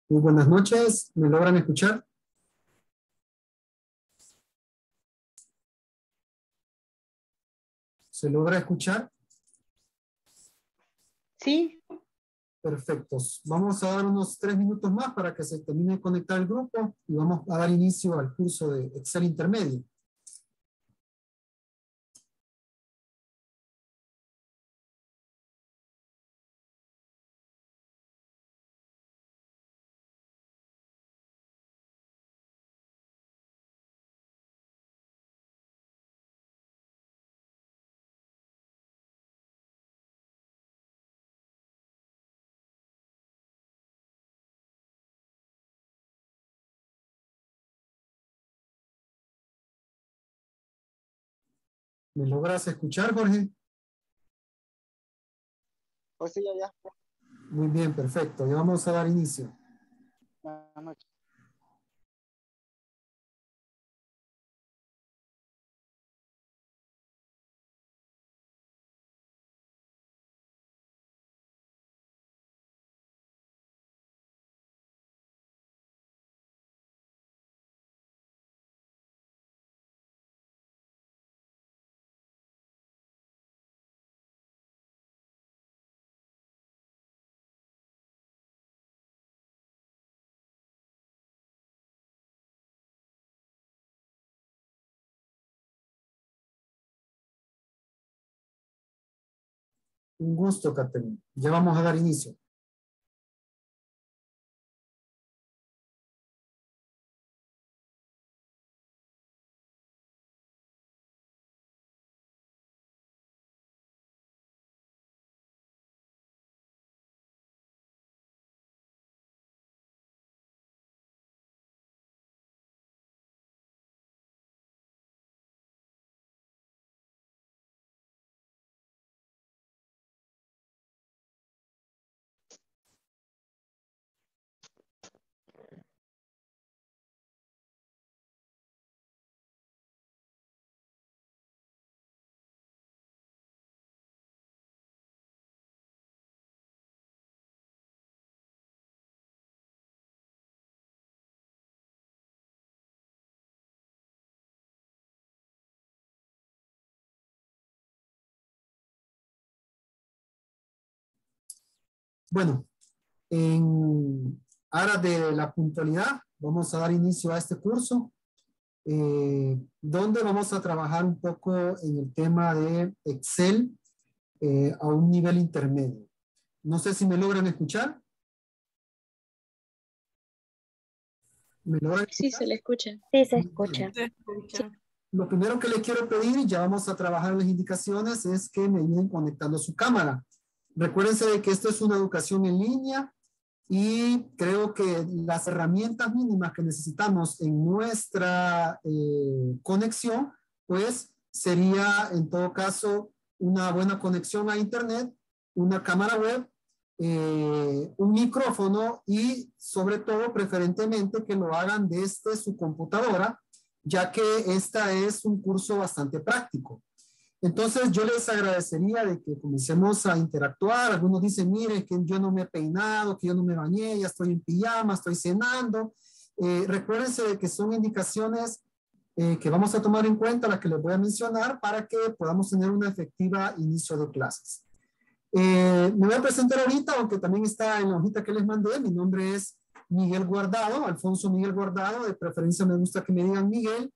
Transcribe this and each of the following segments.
Muy buenas noches, ¿me logran escuchar? ¿Se logra escuchar? Sí. Perfecto. Vamos a dar unos 3 minutos más para que se termine de conectar el grupo y vamos a dar inicio al curso de Excel Intermedio. ¿Me logras escuchar, Jorge? Pues sí, ya. Muy bien, perfecto. Ya vamos a dar inicio. Buenas noches. Un gusto, Caterina. Ya vamos a dar inicio. Bueno, en aras de la puntualidad, vamos a dar inicio a este curso, donde vamos a trabajar un poco en el tema de Excel a un nivel intermedio. No sé si me logran escuchar. ¿Me logran escuchar? Sí, se le escucha. Sí, se escucha. Se escucha. Lo primero que les quiero pedir, ya vamos a trabajar en las indicaciones, es que me ayuden conectando su cámara. Recuérdense de que esto es una educación en línea y creo que las herramientas mínimas que necesitamos en nuestra conexión, pues sería en todo caso una buena conexión a internet, una cámara web, un micrófono y sobre todo preferentemente que lo hagan desde su computadora, ya que esta es un curso bastante práctico. Entonces yo les agradecería de que comencemos a interactuar. Algunos dicen, mire, que yo no me he peinado, que yo no me bañé, ya estoy en pijama, estoy cenando. Recuérdense de que son indicaciones que vamos a tomar en cuenta, las que les voy a mencionar, para que podamos tener una efectiva inicio de clases. Me voy a presentar ahorita, aunque también está en la hojita que les mandé. Mi nombre es Miguel Guardado, Alfonso Miguel Guardado. De preferencia me gusta que me digan Miguel.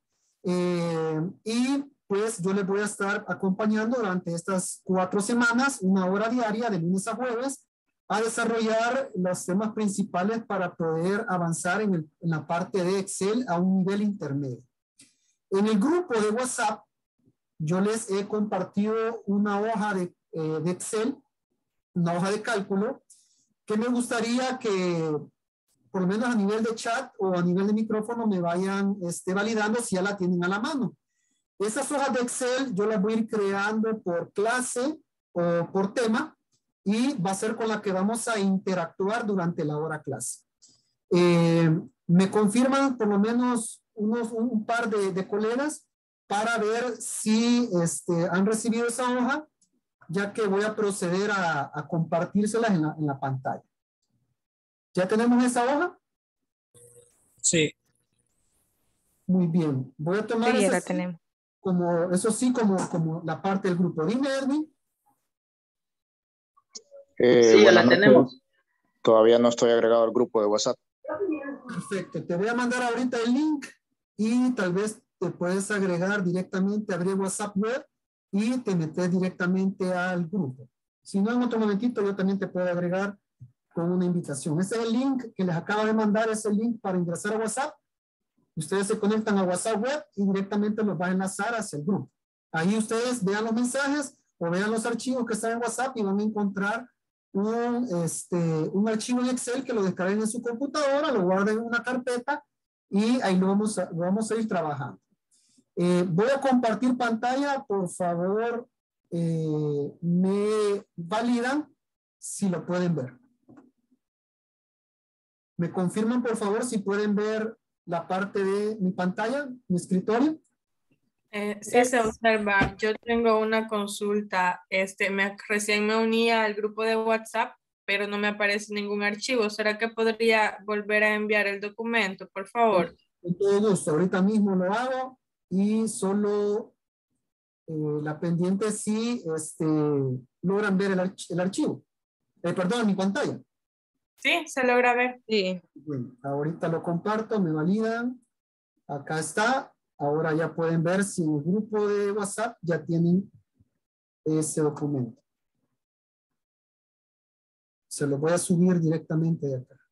Y pues yo les voy a estar acompañando durante estas 4 semanas, 1 hora diaria, de lunes a jueves, a desarrollar los temas principales para poder avanzar en la parte de Excel a un nivel intermedio. En el grupo de WhatsApp, yo les he compartido una hoja de Excel, una hoja de cálculo, que me gustaría que por lo menos a nivel de chat o a nivel de micrófono me vayan validando si ya la tienen a la mano. Esas hojas de Excel yo las voy a ir creando por clase o por tema y va a ser con la que vamos a interactuar durante la hora clase. Me confirman por lo menos un par de colegas para ver si han recibido esa hoja, ya que voy a proceder a compartírselas en la pantalla. ¿Ya tenemos esa hoja? Sí. Muy bien. Voy a tomar Sí, ya ese la sí tenemos. como, eso sí, como la parte del grupo. Dime, Erwin. Sí, ya Buenas la noches. tenemos. Todavía no estoy agregado al grupo de WhatsApp. Perfecto. Te voy a mandar ahorita el link y tal vez te puedes agregar directamente, abrir WhatsApp web y te metes directamente al grupo. Si no, en otro momentito yo también te puedo agregar con una invitación. Ese es el link que les acabo de mandar, es el link para ingresar a WhatsApp. Ustedes se conectan a WhatsApp web y directamente los va a enlazar hacia el grupo. Ahí ustedes vean los mensajes o vean los archivos que están en WhatsApp y van a encontrar un archivo en Excel que lo descarguen en su computadora, lo guarden en una carpeta y ahí lo vamos a ir trabajando. Voy a compartir pantalla, por favor, me validan si lo pueden ver. ¿Me confirman, por favor, si pueden ver la parte de mi pantalla, mi escritorio? Sí, se observa. Yo tengo una consulta. Recién me uní al grupo de WhatsApp, pero no me aparece ningún archivo. ¿Será que podría volver a enviar el documento, por favor? Con todo gusto. Ahorita mismo lo hago y solo la pendiente si logran ver el archivo. Perdón, mi pantalla. Sí, se logra ver. Sí. Bueno, ahorita lo comparto, me validan. Acá está. Ahora ya pueden ver si en el grupo de WhatsApp ya tienen ese documento. Se lo voy a subir directamente de acá.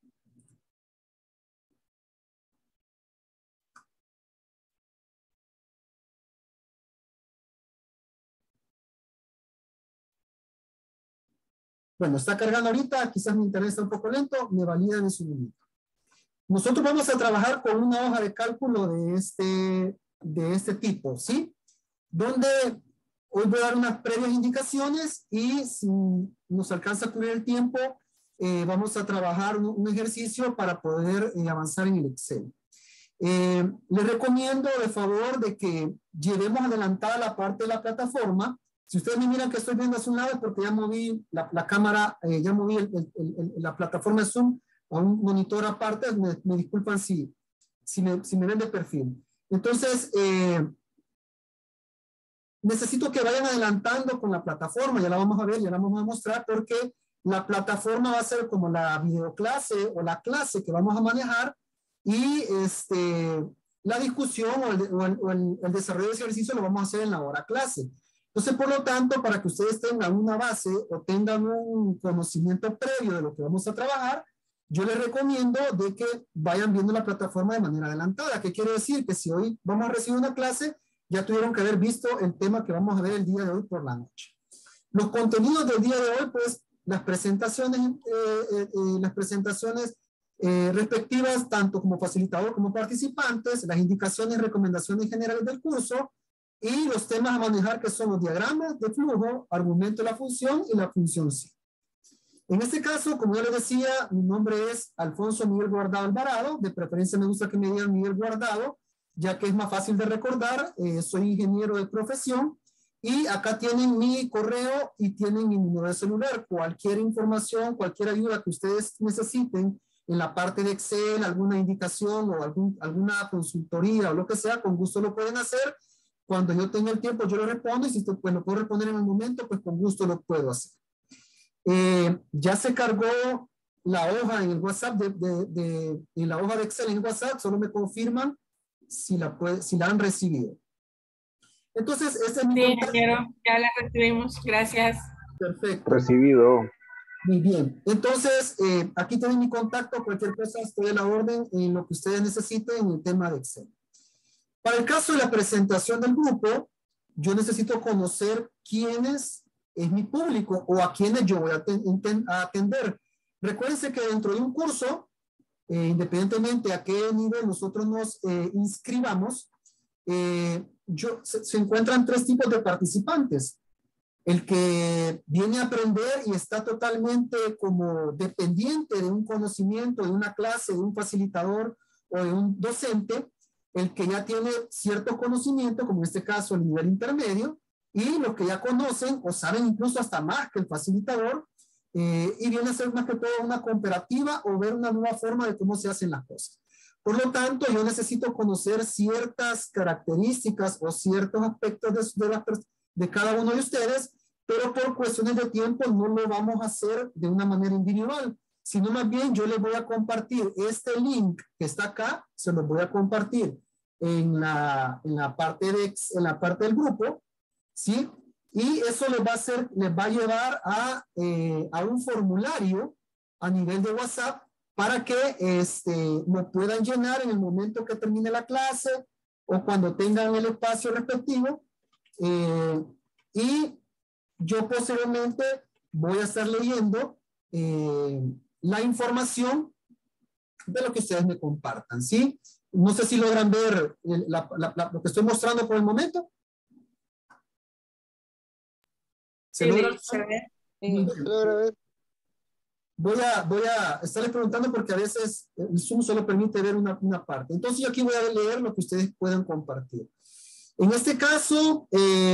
Bueno, está cargando ahorita, quizás mi internet está un poco lento, me validan en su momento. Nosotros vamos a trabajar con una hoja de cálculo de este tipo, ¿sí? Donde hoy voy a dar unas previas indicaciones y si nos alcanza a cubrir el tiempo, vamos a trabajar un ejercicio para poder avanzar en el Excel. Les recomiendo de favor de que llevemos adelantada la parte de la plataforma. Si ustedes me miran que estoy viendo hacia un lado es porque ya moví la cámara, ya moví la plataforma de Zoom a un monitor aparte. Me disculpan si me ven de perfil. Entonces, necesito que vayan adelantando con la plataforma. Ya la vamos a ver, ya la vamos a mostrar porque la plataforma va a ser como la videoclase o la clase que vamos a manejar y la discusión o el desarrollo de ese ejercicio lo vamos a hacer en la hora clase. Entonces, por lo tanto, para que ustedes tengan una base o tengan un conocimiento previo de lo que vamos a trabajar, yo les recomiendo de que vayan viendo la plataforma de manera adelantada. ¿Qué quiere decir? Que si hoy vamos a recibir una clase, ya tuvieron que haber visto el tema que vamos a ver el día de hoy por la noche. Los contenidos del día de hoy, pues, las presentaciones respectivas, tanto como facilitador como participantes, las indicaciones y recomendaciones generales del curso, y los temas a manejar que son los diagramas de flujo, argumento de la función y la función C. En este caso, como ya les decía, mi nombre es Alfonso Miguel Guardado Alvarado. De preferencia me gusta que me digan Miguel Guardado, ya que es más fácil de recordar. Soy ingeniero de profesión y acá tienen mi correo y tienen mi número de celular. Cualquier información, cualquier ayuda que ustedes necesiten en la parte de Excel, alguna indicación o alguna consultoría o lo que sea, con gusto lo pueden hacer. Cuando yo tenga el tiempo, yo lo respondo y si pues, lo puedo responder en el momento, pues con gusto lo puedo hacer. Ya se cargó la hoja en el WhatsApp, en la hoja de Excel en WhatsApp, solo me confirman si la han recibido. Entonces, este es mi contacto. Ingeniero, ya la recibimos, gracias. Perfecto. Recibido. Muy bien. Entonces, aquí tienen mi contacto, cualquier cosa estoy a la orden en lo que ustedes necesiten en el tema de Excel. Para el caso de la presentación del grupo, yo necesito conocer quién es mi público o a quienes yo voy a atender. Recuérdense que dentro de un curso, independientemente a qué nivel nosotros nos inscribamos, se encuentran tres tipos de participantes. El que viene a aprender y está totalmente como dependiente de un conocimiento, de una clase, de un facilitador o de un docente. El que ya tiene cierto conocimiento, como en este caso el nivel intermedio, y los que ya conocen o saben incluso hasta más que el facilitador, y viene a ser más que todo una comparativa o ver una nueva forma de cómo se hacen las cosas. Por lo tanto, yo necesito conocer ciertas características o ciertos aspectos de cada uno de ustedes, pero por cuestiones de tiempo no lo vamos a hacer de una manera individual, sino más bien yo les voy a compartir este link que está acá, se los voy a compartir en la parte del grupo, ¿sí? Y eso les va a llevar a un formulario a nivel de WhatsApp para que lo puedan llenar en el momento que termine la clase o cuando tengan el espacio respectivo. Y yo posteriormente voy a estar leyendo la información de lo que ustedes me compartan, ¿sí? No sé si logran ver lo que estoy mostrando por el momento. ¿Se Sí, logra? se ve. Muy bien. Voy a estarles preguntando porque a veces el Zoom solo permite ver una parte. Entonces yo aquí voy a leer lo que ustedes puedan compartir. En este caso,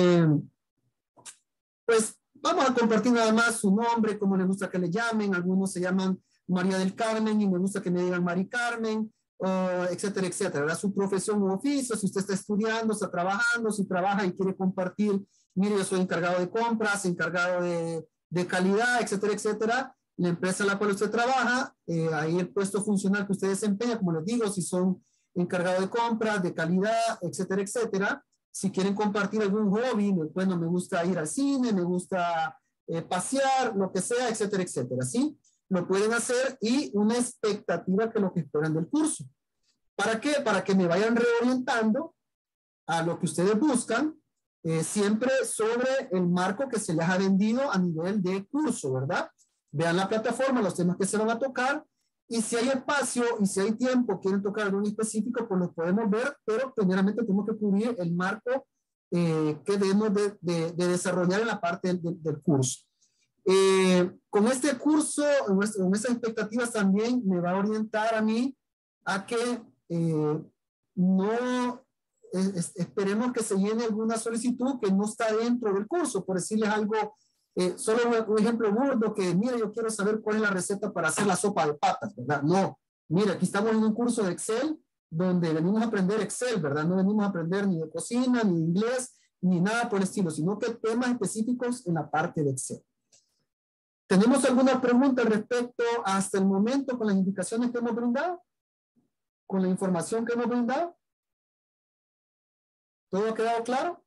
pues vamos a compartir nada más su nombre, cómo les gusta que le llamen. Algunos se llaman María del Carmen y me gusta que me digan Mari Carmen, etcétera, etcétera. ¿Verdad? Su profesión u oficio, si usted está estudiando, está trabajando, si trabaja y quiere compartir, mire, yo soy encargado de compras, encargado de calidad, etcétera, etcétera. La empresa en la cual usted trabaja, ahí el puesto funcional que usted desempeña, como les digo, si son encargados de compras, de calidad, etcétera, etcétera. Si quieren compartir algún hobby, bueno, me gusta ir al cine, me gusta pasear, lo que sea, etcétera, etcétera, ¿sí? Lo pueden hacer y una expectativa que lo que esperan del curso. ¿Para qué? Para que me vayan reorientando a lo que ustedes buscan, siempre sobre el marco que se les ha vendido a nivel de curso, ¿verdad? Vean la plataforma, los temas que se van a tocar, y si hay espacio y si hay tiempo, quieren tocar algo específico, pues lo podemos ver, pero primeramente tenemos que cubrir el marco que debemos de desarrollar en la parte del curso. Con este curso, con esas expectativas también me va a orientar a mí a que no esperemos que se llene alguna solicitud que no está dentro del curso, por decirles algo. Solo un ejemplo burdo que, mira, yo quiero saber cuál es la receta para hacer la sopa de patas, ¿verdad? No, mira, aquí estamos en un curso de Excel donde venimos a aprender Excel, ¿verdad? No venimos a aprender ni de cocina, ni de inglés, ni nada por el estilo, sino que temas específicos en la parte de Excel. ¿Tenemos alguna pregunta al respecto hasta el momento con las indicaciones que hemos brindado? ¿Con la información que hemos brindado? ¿Todo ha quedado claro?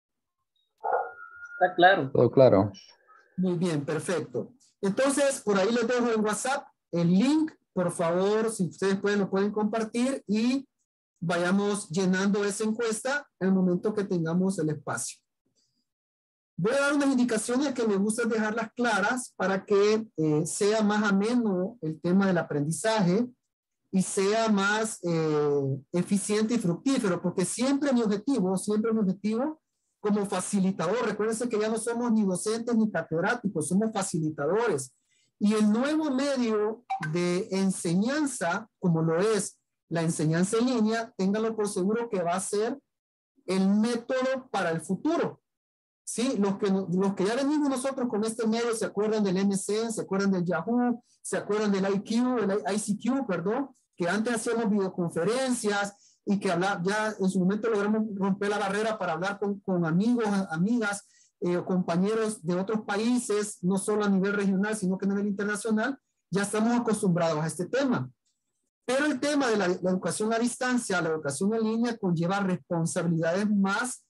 Está claro. Todo claro. Muy bien, perfecto. Entonces, por ahí les dejo en WhatsApp el link. Por favor, si ustedes pueden, lo pueden compartir y vayamos llenando esa encuesta en el momento que tengamos el espacio. Voy a dar unas indicaciones que me gusta dejarlas claras para que sea más ameno el tema del aprendizaje y sea más eficiente y fructífero, porque siempre mi objetivo como facilitador, recuérdense que ya no somos ni docentes ni catedráticos, somos facilitadores. Y el nuevo medio de enseñanza, como lo es la enseñanza en línea, ténganlo por seguro que va a ser el método para el futuro. Sí, los que ya venimos nosotros con este medio, se acuerdan del MSN, se acuerdan del Yahoo, se acuerdan del ICQ, perdón, que antes hacíamos videoconferencias, y que ya en su momento logramos romper la barrera para hablar con amigos, amigas, compañeros de otros países, no solo a nivel regional, sino que a nivel internacional, ya estamos acostumbrados a este tema. Pero el tema de la educación a distancia, la educación en línea, conlleva responsabilidades más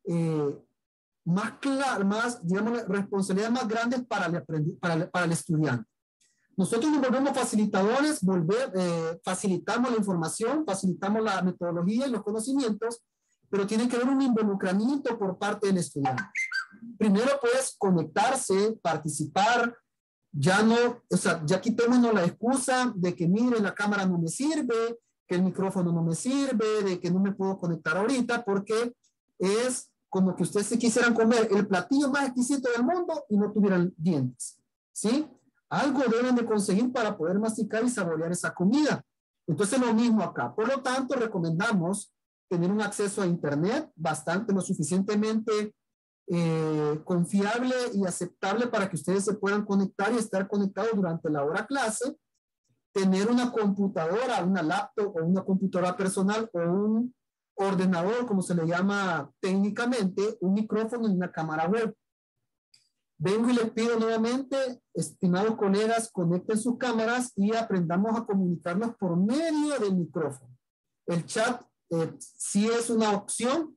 claras, digamos, responsabilidades más grandes para el estudiante. Nosotros nos volvemos facilitadores, facilitamos la información, facilitamos la metodología y los conocimientos, pero tiene que haber un involucramiento por parte del estudiante. Primero, pues, conectarse, participar, ya quitémonos la excusa de que, mire, la cámara no me sirve, que el micrófono no me sirve, de que no me puedo conectar ahorita, porque es como que ustedes se quisieran comer el platillo más exquisito del mundo y no tuvieran dientes, ¿sí? Algo deben de conseguir para poder masticar y saborear esa comida. Entonces lo mismo acá. Por lo tanto, recomendamos tener un acceso a internet lo suficientemente confiable y aceptable para que ustedes se puedan conectar y estar conectados durante la hora clase. tener una computadora, una laptop o una computadora personal o un ordenador, como se le llama técnicamente, un micrófono y una cámara web. Vengo y les pido nuevamente, estimados colegas, conecten sus cámaras y aprendamos a comunicarnos por medio del micrófono. El chat sí es una opción,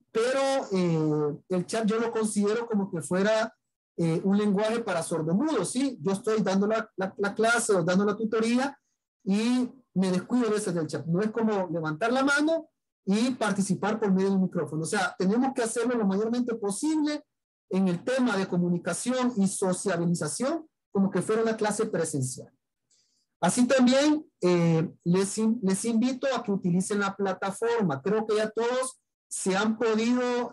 pero el chat yo lo considero como que fuera un lenguaje para sordomudos, ¿sí? Yo estoy dando la clase o dando la tutoría y me descuido a veces del chat. No es como levantar la mano y participar por medio del micrófono. O sea, tenemos que hacerlo lo mayormente posible en el tema de comunicación y sociabilización, como que fuera una clase presencial. Así también les invito a que utilicen la plataforma. Creo que ya todos se han podido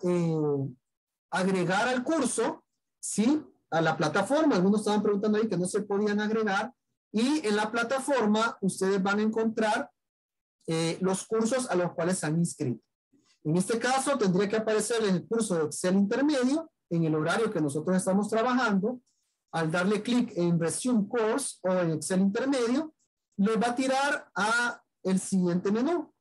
agregar al curso, ¿sí? A la plataforma. Algunos estaban preguntando ahí que no se podían agregar. Y en la plataforma ustedes van a encontrar los cursos a los cuales se han inscrito. En este caso tendría que aparecer el curso de Excel intermedio en el horario que nosotros estamos trabajando. Al darle clic en Resume Course o en Excel intermedio, les va a tirar a el siguiente menú.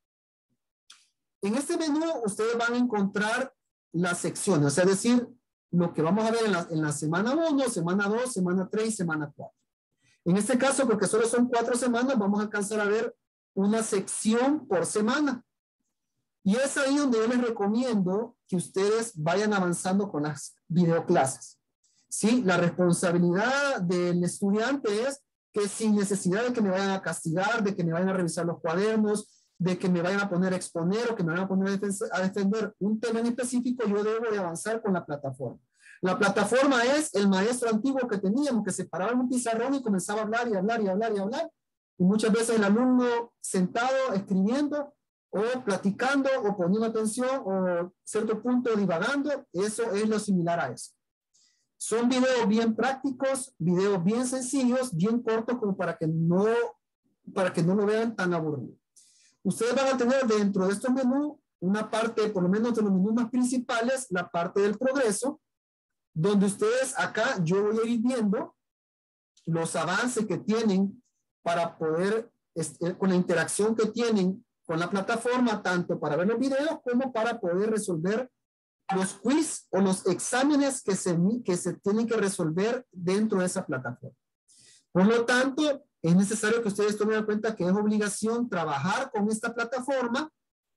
En este menú ustedes van a encontrar las secciones, o sea, es decir, lo que vamos a ver en la semana 1, semana 2, semana 3 y semana 4. En este caso, porque solo son 4 semanas, vamos a alcanzar a ver una sección por semana. Y es ahí donde yo les recomiendo que ustedes vayan avanzando con las videoclases. ¿Sí? La responsabilidad del estudiante es que sin necesidad de que me vayan a castigar, de que me vayan a revisar los cuadernos, de que me vayan a poner a exponer o que me vayan a poner a defender un tema en específico, yo debo de avanzar con la plataforma. La plataforma es el maestro antiguo que teníamos, que se paraba en un pizarrón y comenzaba a hablar y hablar y hablar y hablar. Y muchas veces el alumno sentado escribiendo o platicando o poniendo atención o cierto punto divagando, eso es lo similar a eso. Son videos bien prácticos, videos bien sencillos, bien cortos como para que no lo vean tan aburrido. Ustedes van a tener dentro de estos menús una parte, por lo menos de los menús más principales, la parte del progreso, donde ustedes acá yo voy a ir viendo los avances que tienen para poder, con la interacción que tienen con la plataforma, tanto para ver los videos como para poder resolver los quiz o los exámenes que se tienen que resolver dentro de esa plataforma. Por lo tanto, es necesario que ustedes tomen en cuenta que es obligación trabajar con esta plataforma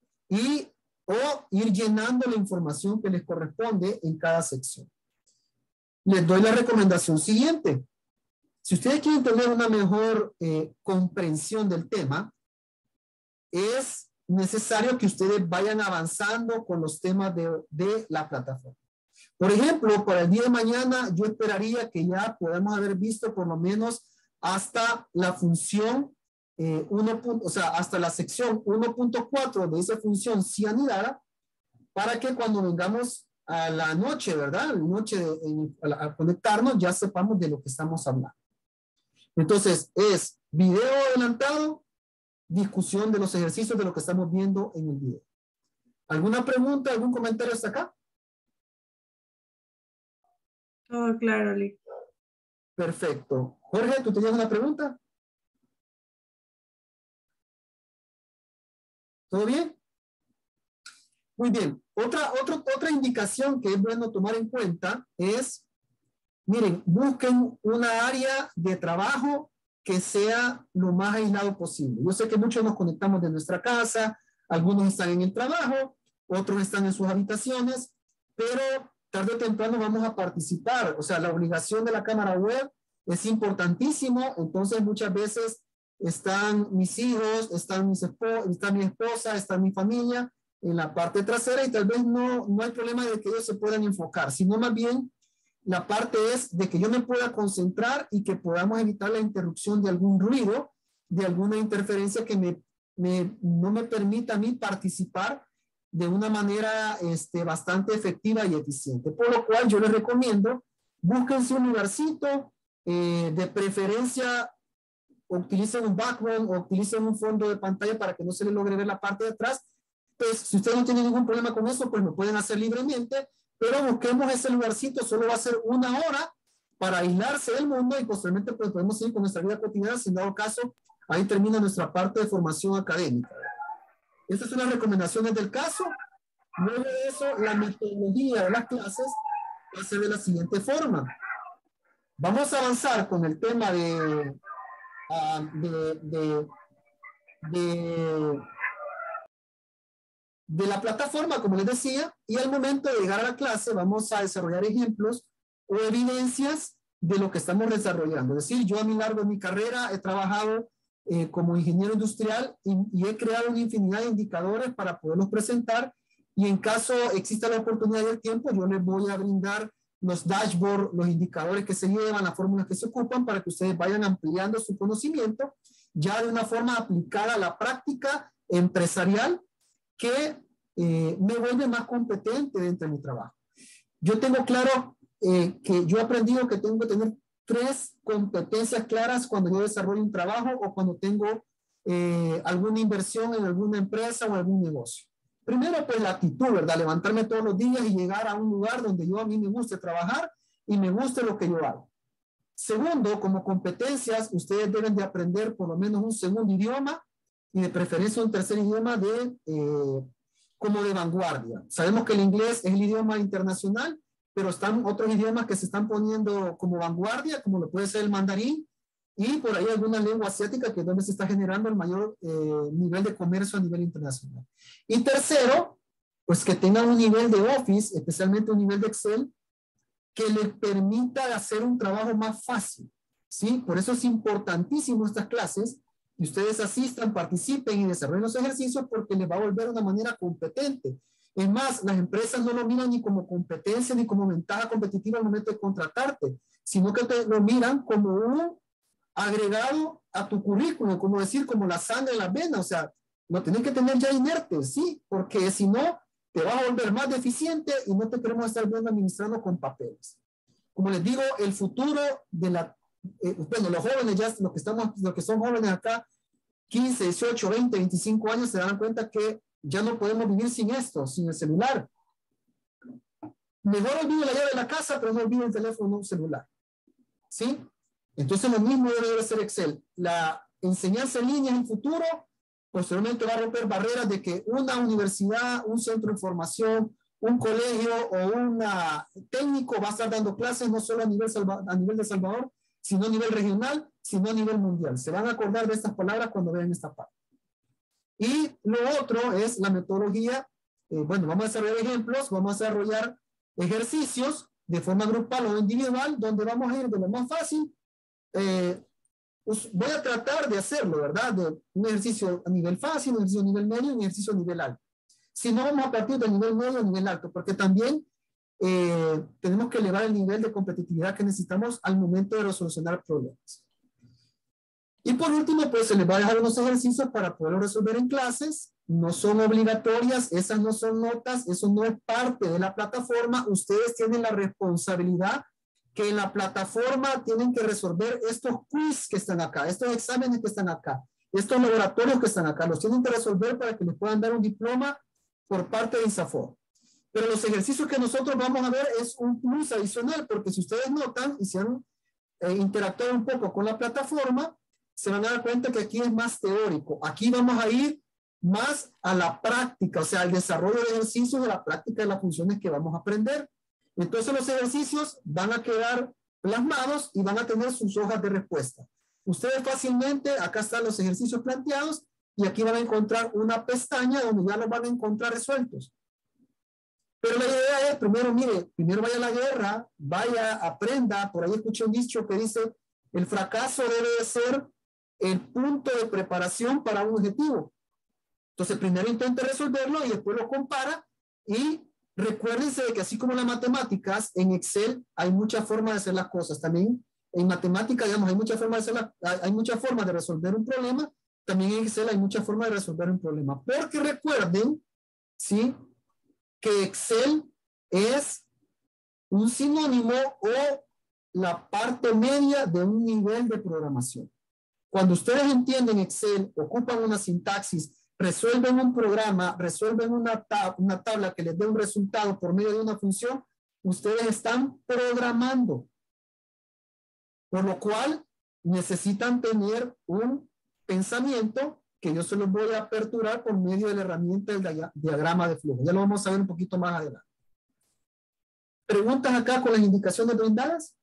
o ir llenando la información que les corresponde en cada sección. Les doy la recomendación siguiente. Si ustedes quieren tener una mejor comprensión del tema, es necesario que ustedes vayan avanzando con los temas de la plataforma. Por ejemplo, para el día de mañana, yo esperaría que ya podamos haber visto por lo menos hasta la función o sea, hasta la sección 1.4 de esa función si anidada, para que cuando vengamos a la noche, ¿verdad? A la noche a conectarnos, ya sepamos de lo que estamos hablando. Entonces, es video adelantado, discusión de los ejercicios de lo que estamos viendo en el video. ¿Alguna pregunta, algún comentario hasta acá? Todo claro, Lee. Perfecto. Jorge, ¿tú tenías una pregunta? ¿Todo bien? Muy bien. Otra indicación que es bueno tomar en cuenta es, miren, busquen una área de trabajo que sea lo más aislado posible. Yo sé que muchos nos conectamos de nuestra casa, algunos están en el trabajo, otros están en sus habitaciones, pero tarde o temprano vamos a participar. O sea, la obligación de la cámara web es importantísimo. Entonces, muchas veces están mis hijos, está mi esposa, está mi familia en la parte trasera y tal vez no hay problema de que ellos se puedan enfocar, sino más bien la parte es de que yo me pueda concentrar y que podamos evitar la interrupción de algún ruido, de alguna interferencia que no me permita a mí participar de una manera bastante efectiva y eficiente. Por lo cual yo les recomiendo, búsquense un lugarcito, de preferencia utilicen un background o utilicen un fondo de pantalla para que no se les logre ver la parte de atrás. Pues si ustedes no tienen ningún problema con eso, pues lo pueden hacer libremente, pero busquemos ese lugarcito, solo va a ser 1 hora para aislarse del mundo y posteriormente pues podemos seguir con nuestra vida cotidiana si en dado caso Ahí termina nuestra parte de formación académica. Estas son las recomendaciones del caso. Luego de eso, la metodología de las clases va a ser de la siguiente forma. Vamos a avanzar con el tema de la plataforma, como les decía, y al momento de llegar a la clase vamos a desarrollar ejemplos o evidencias de lo que estamos desarrollando. Es decir, yo a lo largo de mi carrera he trabajado como ingeniero industrial y he creado una infinidad de indicadores para poderlos presentar, y en caso exista la oportunidad y el tiempo, yo les voy a brindar los dashboards, los indicadores que se llevan, las fórmulas que se ocupan, para que ustedes vayan ampliando su conocimiento ya de una forma aplicada a la práctica empresarial que me vuelve más competente dentro de mi trabajo. Yo tengo claro que yo he aprendido que tengo que tener 3 competencias claras cuando yo desarrollo un trabajo o cuando tengo alguna inversión en alguna empresa o algún negocio. Primero, pues la actitud, ¿verdad? Levantarme todos los días y llegar a un lugar donde a mí me guste trabajar y me guste lo que yo hago. Segundo, como competencias, ustedes deben de aprender por lo menos un segundo idioma y de preferencia un tercer idioma como de vanguardia. Sabemos que el inglés es el idioma internacional, pero están otros idiomas que se están poniendo como vanguardia, como lo puede ser el mandarín, y por ahí alguna lengua asiática, que es donde se está generando el mayor nivel de comercio a nivel internacional. Y tercero, pues que tengan un nivel de Office, especialmente un nivel de Excel, que les permita hacer un trabajo más fácil, ¿sí? Por eso es importantísimo estas clases, que ustedes asistan, participen y desarrollen los ejercicios, porque les va a volver de una manera competente. Es más, las empresas no lo miran ni como competencia ni como ventaja competitiva al momento de contratarte, sino que lo miran como un agregado a tu currículum, como decir, como la sangre en las venas. O sea, lo tenés que tener ya inerte, ¿sí? Porque si no, te va a volver más deficiente y no te queremos estar viendo administrando con papeles. Como les digo, el futuro de bueno, los jóvenes ya, los que son jóvenes acá, 15, 18, 20, 25 años, se dan cuenta que ya no podemos vivir sin esto, sin el celular. Mejor olvide la llave de la casa, pero no olvide el teléfono celular, ¿sí? Entonces lo mismo debe ser Excel. La enseñanza en línea en el futuro posteriormente va a romper barreras de que una universidad, un centro de formación, un colegio o un técnico va a estar dando clases no solo a nivel de Salvador, sino a nivel regional, sino a nivel mundial. Se van a acordar de estas palabras cuando vean esta parte. Y lo otro es la metodología. Bueno, vamos a desarrollar ejemplos, vamos a desarrollar ejercicios de forma grupal o individual, donde vamos a ir de lo más fácil. Pues voy a tratar de hacerlo, ¿verdad? De un ejercicio a nivel fácil, un ejercicio a nivel medio y un ejercicio a nivel alto. Si no, vamos a partir del nivel medio a nivel alto, porque también tenemos que elevar el nivel de competitividad que necesitamos al momento de resolucionar problemas. Y por último, pues se les va a dejar unos ejercicios para poderlo resolver en clases. No son obligatorias, esas no son notas, eso no es parte de la plataforma. Ustedes tienen la responsabilidad que en la plataforma tienen que resolver estos quiz que están acá, estos exámenes que están acá, estos laboratorios que están acá. Los tienen que resolver para que les puedan dar un diploma por parte de INSAFORP. Pero los ejercicios que nosotros vamos a ver es un plus adicional, porque si ustedes notan y se han interactuado un poco con la plataforma, se van a dar cuenta que aquí es más teórico. Aquí vamos a ir más a la práctica, o sea, al desarrollo de ejercicios de la práctica de las funciones que vamos a aprender. Entonces los ejercicios van a quedar plasmados y van a tener sus hojas de respuesta. Ustedes fácilmente, acá están los ejercicios planteados y aquí van a encontrar una pestaña donde ya los van a encontrar resueltos. Pero la idea es, primero, mire, primero vaya a la guerra, vaya, aprenda. Por ahí escuché un dicho que dice, el fracaso debe de ser el punto de preparación para un objetivo. Entonces, primero intente resolverlo y después lo compara. Y recuérdense de que así como las matemáticas, en Excel hay muchas formas de hacer las cosas. También en matemática, digamos, hay muchas formas de resolver un problema. También en Excel hay muchas formas de resolver un problema. Porque recuerden, ¿sí?, que Excel es un sinónimo o la parte media de un nivel de programación. Cuando ustedes entienden Excel, ocupan una sintaxis, resuelven un programa, resuelven una tabla que les dé un resultado por medio de una función, ustedes están programando. Por lo cual necesitan tener un pensamiento que yo se los voy a aperturar por medio de la herramienta del diagrama de flujo. Ya lo vamos a ver un poquito más adelante. ¿Preguntas acá con las indicaciones brindadas?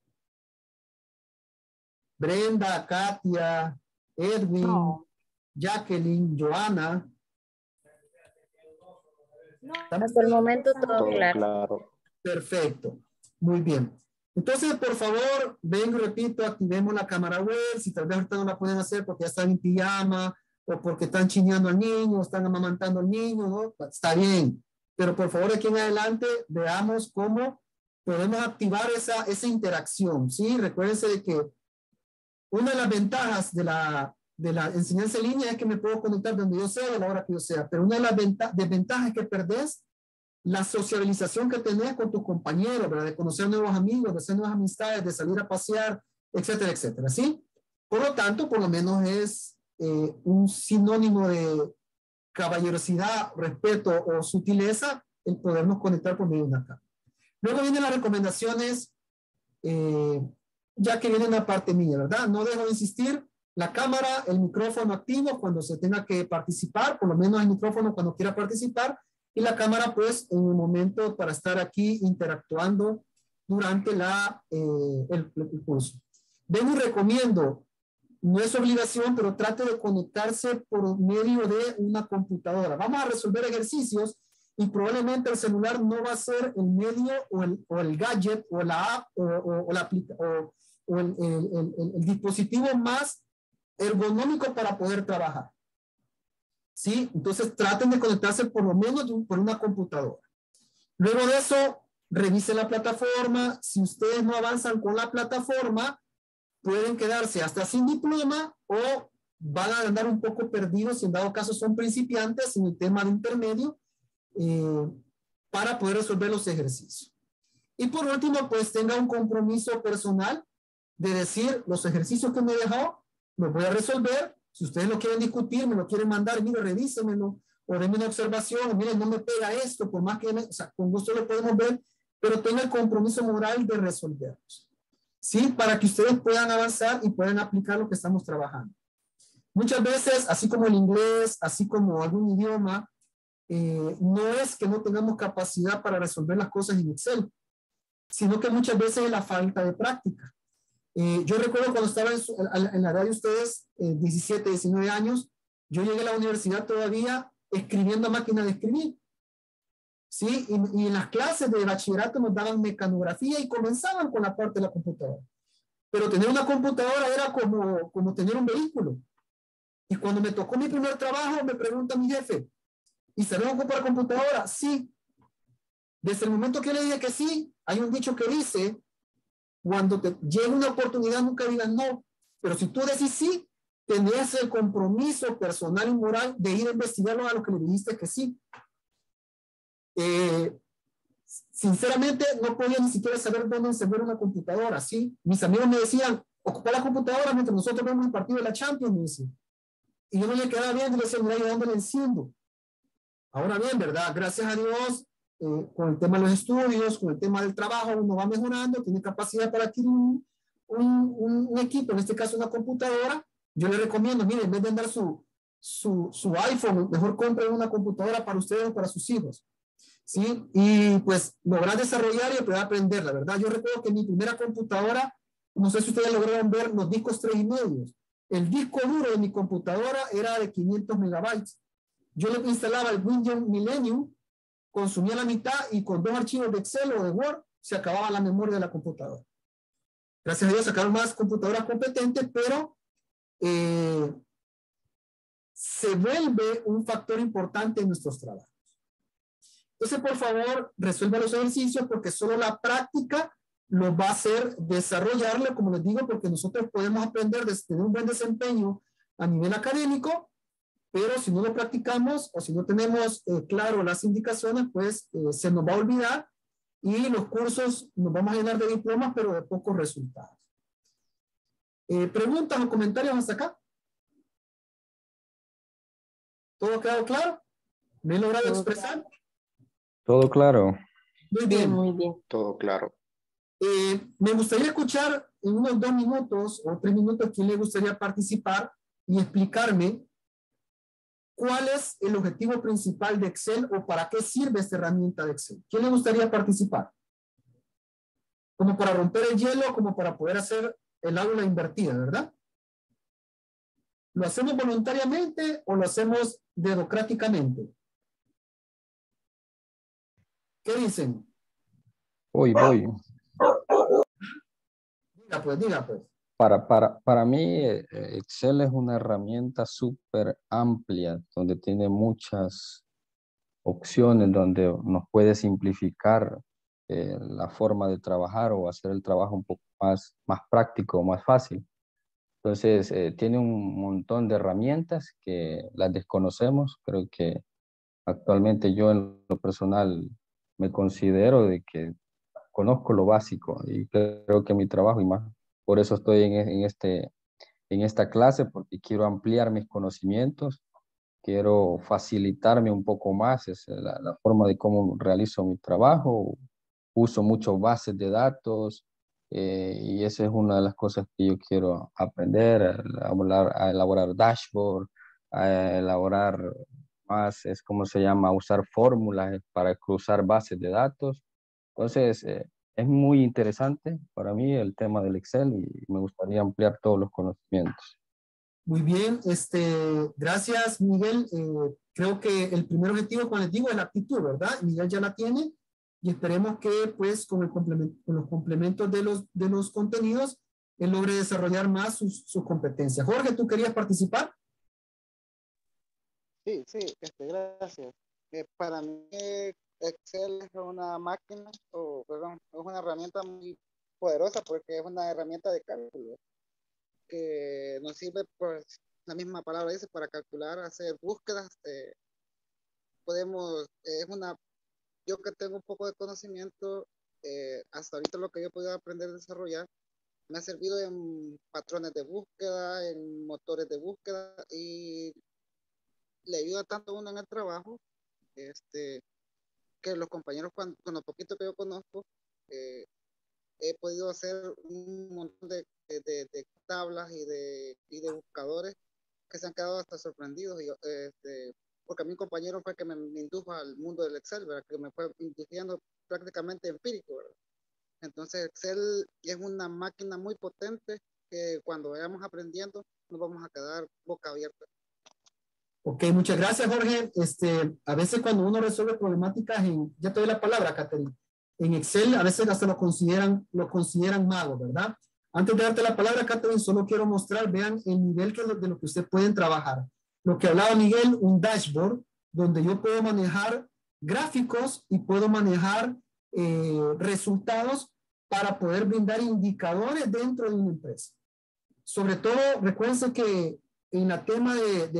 Brenda, Katia, Edwin, No. Jacqueline, Joana. Hasta el momento todo Todo claro. claro. Perfecto. Muy bien. Entonces, por favor, vengo y repito, activemos la cámara web. Si tal vez ahorita no la pueden hacer porque ya están en pijama o porque están chineando al niño, o están amamantando al niño, ¿no? Está bien. Pero por favor, aquí en adelante, veamos cómo podemos activar esa interacción, ¿sí? Recuérdense de que una de las ventajas de la enseñanza en línea es que me puedo conectar donde yo sea, a la hora que yo sea. Pero una de las desventajas es que perdés la sociabilización que tenés con tus compañeros, ¿verdad? De conocer nuevos amigos, de hacer nuevas amistades, de salir a pasear, etcétera, etcétera, ¿sí? Por lo tanto, por lo menos es un sinónimo de caballerosidad, respeto o sutileza el podernos conectar por medio de una cámara. Luego vienen las recomendaciones, ya que viene una parte mía, ¿verdad? No dejo de insistir, la cámara, el micrófono activo cuando se tenga que participar, por lo menos el micrófono cuando quiera participar, y la cámara pues en un momento para estar aquí interactuando durante el curso. Vengo y recomiendo, no es obligación, pero trate de conectarse por medio de una computadora. Vamos a resolver ejercicios y probablemente el celular no va a ser el medio o el gadget o la app o el dispositivo más ergonómico para poder trabajar. ¿Sí? Entonces traten de conectarse por lo menos por una computadora. Luego de eso, revisen la plataforma. Si ustedes no avanzan con la plataforma, pueden quedarse hasta sin diploma o van a andar un poco perdidos si en dado caso son principiantes en el tema de intermedio para poder resolver los ejercicios. Y por último, pues tenga un compromiso personal de decir los ejercicios que me he dejado, los voy a resolver. Si ustedes lo quieren discutir, me lo quieren mandar, mire, revísemelo, o denme una observación, o miren, no me pega esto, por más que, o sea, con gusto lo podemos ver, pero tenga el compromiso moral de resolverlos. ¿Sí? Para que ustedes puedan avanzar y puedan aplicar lo que estamos trabajando. Muchas veces, así como el inglés, así como algún idioma, no es que no tengamos capacidad para resolver las cosas en Excel, sino que muchas veces es la falta de práctica. Yo recuerdo cuando estaba en la edad de ustedes, 17, 19 años, yo llegué a la universidad todavía escribiendo a máquina de escribir. ¿Sí? Y en las clases de bachillerato nos daban mecanografía y comenzaban con la parte de la computadora. Pero tener una computadora era como tener un vehículo. Y cuando me tocó mi primer trabajo, me pregunta mi jefe, ¿y sabes ocupar la computadora? Sí. Desde el momento que le dije que sí, hay un dicho que dice, cuando te llegue una oportunidad, nunca digas no. Pero si tú decís sí, tendrías el compromiso personal y moral de ir a investigarlo a lo que le dijiste que sí. Sinceramente, no podía ni siquiera saber dónde encender una computadora, ¿sí? Mis amigos me decían, ocupar la computadora mientras nosotros vemos el partido de la Champions, me decían. Y yo no me quedaba viendo y le decía, mira, ¿y dónde le enciendo? Ahora bien, ¿verdad? Gracias a Dios, con el tema de los estudios, con el tema del trabajo, uno va mejorando, tiene capacidad para adquirir un equipo, en este caso una computadora. Yo le recomiendo, miren, en vez de andar su iPhone, mejor compren una computadora para ustedes o para sus hijos. ¿Sí? Y pues lograr desarrollar y poder aprender, la verdad. Yo recuerdo que mi primera computadora, no sé si ustedes lograron ver los discos 3,5. El disco duro de mi computadora era de 500 megabytes. Yo le instalaba el Windows Millennium, consumía la mitad y con 2 archivos de Excel o de Word se acababa la memoria de la computadora. Gracias a Dios sacaron más computadoras competentes, pero se vuelve un factor importante en nuestros trabajos. Entonces, por favor, resuelva los ejercicios porque solo la práctica los va a hacer desarrollarlo, como les digo, porque nosotros podemos aprender de tener un buen desempeño a nivel académico, pero si no lo practicamos o si no tenemos claro las indicaciones, pues se nos va a olvidar y los cursos nos vamos a llenar de diplomas, pero de pocos resultados. ¿Preguntas o comentarios hasta acá? ¿Todo ha quedado claro? ¿Me he logrado expresar? Todo claro. Muy bien. Muy bien. Todo claro. Me gustaría escuchar en unos 2 minutos o 3 minutos quién le gustaría participar y explicarme cuál es el objetivo principal de Excel o para qué sirve esta herramienta de Excel. ¿Quién le gustaría participar? Como para romper el hielo, como para poder hacer el aula invertida, ¿verdad? ¿Lo hacemos voluntariamente o lo hacemos dedocráticamente? ¿Qué dicen? Voy. Diga pues. Para mí, Excel es una herramienta súper amplia, donde tiene muchas opciones, donde nos puede simplificar la forma de trabajar o hacer el trabajo un poco más práctico, más fácil. Entonces, tiene un montón de herramientas que las desconocemos. Creo que actualmente yo en lo personal me considero de que conozco lo básico y creo que mi trabajo y más, por eso estoy en esta clase, porque quiero ampliar mis conocimientos, quiero facilitarme un poco más la forma de cómo realizo mi trabajo. Uso muchas bases de datos y esa es una de las cosas que yo quiero aprender, a elaborar dashboard, a elaborar más, es como se llama, usar fórmulas para cruzar bases de datos. Entonces, es muy interesante para mí el tema del Excel y me gustaría ampliar todos los conocimientos. Muy bien, gracias Miguel. Creo que el primer objetivo, como les digo, es la actitud, ¿verdad? Miguel ya la tiene y esperemos que pues con los complementos de los contenidos, él logre desarrollar más sus competencias. Jorge, ¿tú querías participar? Sí, gracias. Para mí Excel es una máquina, perdón, es una herramienta muy poderosa porque es una herramienta de cálculo que nos sirve, pues, la misma palabra dice, para calcular, hacer búsquedas. Yo que tengo un poco de conocimiento, hasta ahorita lo que yo he podido aprender a desarrollar, me ha servido en patrones de búsqueda, en motores de búsqueda, y le ayuda tanto a uno en el trabajo, que los compañeros, con lo poquito que yo conozco, he podido hacer un montón de tablas y de buscadores que se han quedado hasta sorprendidos. Porque a mi compañero fue que me indujo al mundo del Excel, ¿verdad? Que me fue induciendo prácticamente empírico, ¿verdad? Entonces Excel es una máquina muy potente que cuando vayamos aprendiendo nos vamos a quedar boca abierta. Ok, muchas gracias, Jorge. A veces cuando uno resuelve problemáticas ya te doy la palabra, Catherine. En Excel a veces hasta lo consideran mago, ¿verdad? Antes de darte la palabra, Catherine, solo quiero mostrar, vean el nivel de lo que ustedes pueden trabajar. Lo que hablaba Miguel, un dashboard, donde yo puedo manejar gráficos y puedo manejar resultados para poder brindar indicadores dentro de una empresa. Sobre todo, recuerden que en el tema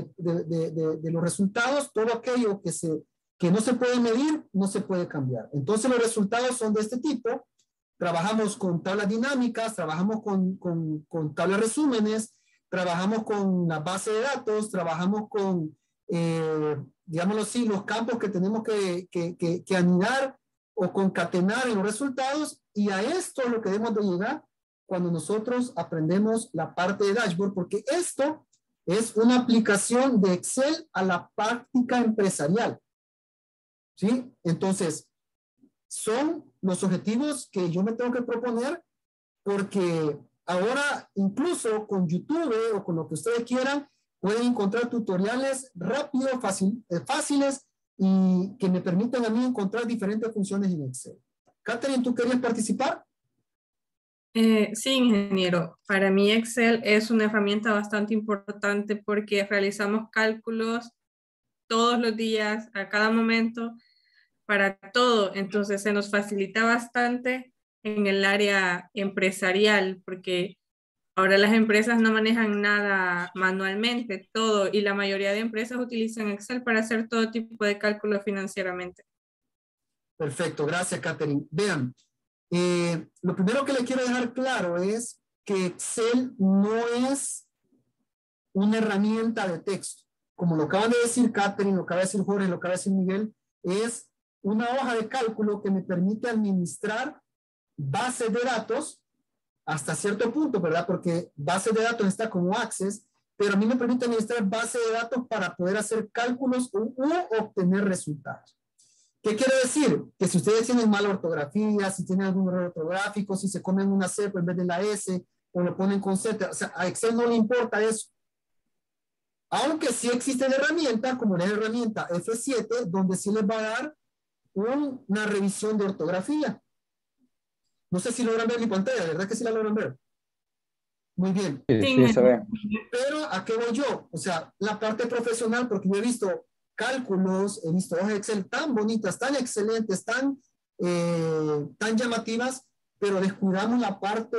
de los resultados, todo aquello que no se puede medir, no se puede cambiar. Entonces los resultados son de este tipo. Trabajamos con tablas dinámicas, trabajamos con tablas resúmenes, trabajamos con la base de datos, trabajamos con, digámoslo así, los campos que tenemos que anidar o concatenar en los resultados, y a esto es lo que debemos de llegar cuando nosotros aprendemos la parte de dashboard, porque esto es una aplicación de Excel a la práctica empresarial. ¿Sí? Entonces, son los objetivos que yo me tengo que proponer, porque ahora incluso con YouTube o con lo que ustedes quieran, pueden encontrar tutoriales rápidos, fáciles y que me permitan a mí encontrar diferentes funciones en Excel. Catherine, ¿tú querías participar? Sí, ingeniero. Para mí Excel es una herramienta bastante importante porque realizamos cálculos todos los días, a cada momento, para todo. Entonces se nos facilita bastante en el área empresarial porque ahora las empresas no manejan nada manualmente, todo, y la mayoría de empresas utilizan Excel para hacer todo tipo de cálculos financieramente. Perfecto, gracias, Catherine. Vean, lo primero que le quiero dejar claro es que Excel no es una herramienta de texto. Como lo acaba de decir Catherine, lo acaba de decir Jorge, lo acaba de decir Miguel, es una hoja de cálculo que me permite administrar bases de datos hasta cierto punto, ¿verdad? Porque bases de datos está como Access, pero a mí me permite administrar base de datos para poder hacer cálculos u obtener resultados. ¿Qué quiere decir? Que si ustedes tienen mala ortografía, si tienen algún error ortográfico, si se comen una C en vez de la S, o lo ponen con Z, o sea, a Excel no le importa eso. Aunque sí existen herramientas, como la herramienta F7, donde sí les va a dar una revisión de ortografía. No sé si logran ver mi pantalla, ¿verdad que sí la logran ver? Muy bien. Sí, sí se ve. Pero ¿a qué voy yo? O sea, la parte profesional, porque yo he visto cálculos, he visto hojas de Excel tan bonitas, tan excelentes, tan llamativas, pero descuidamos la parte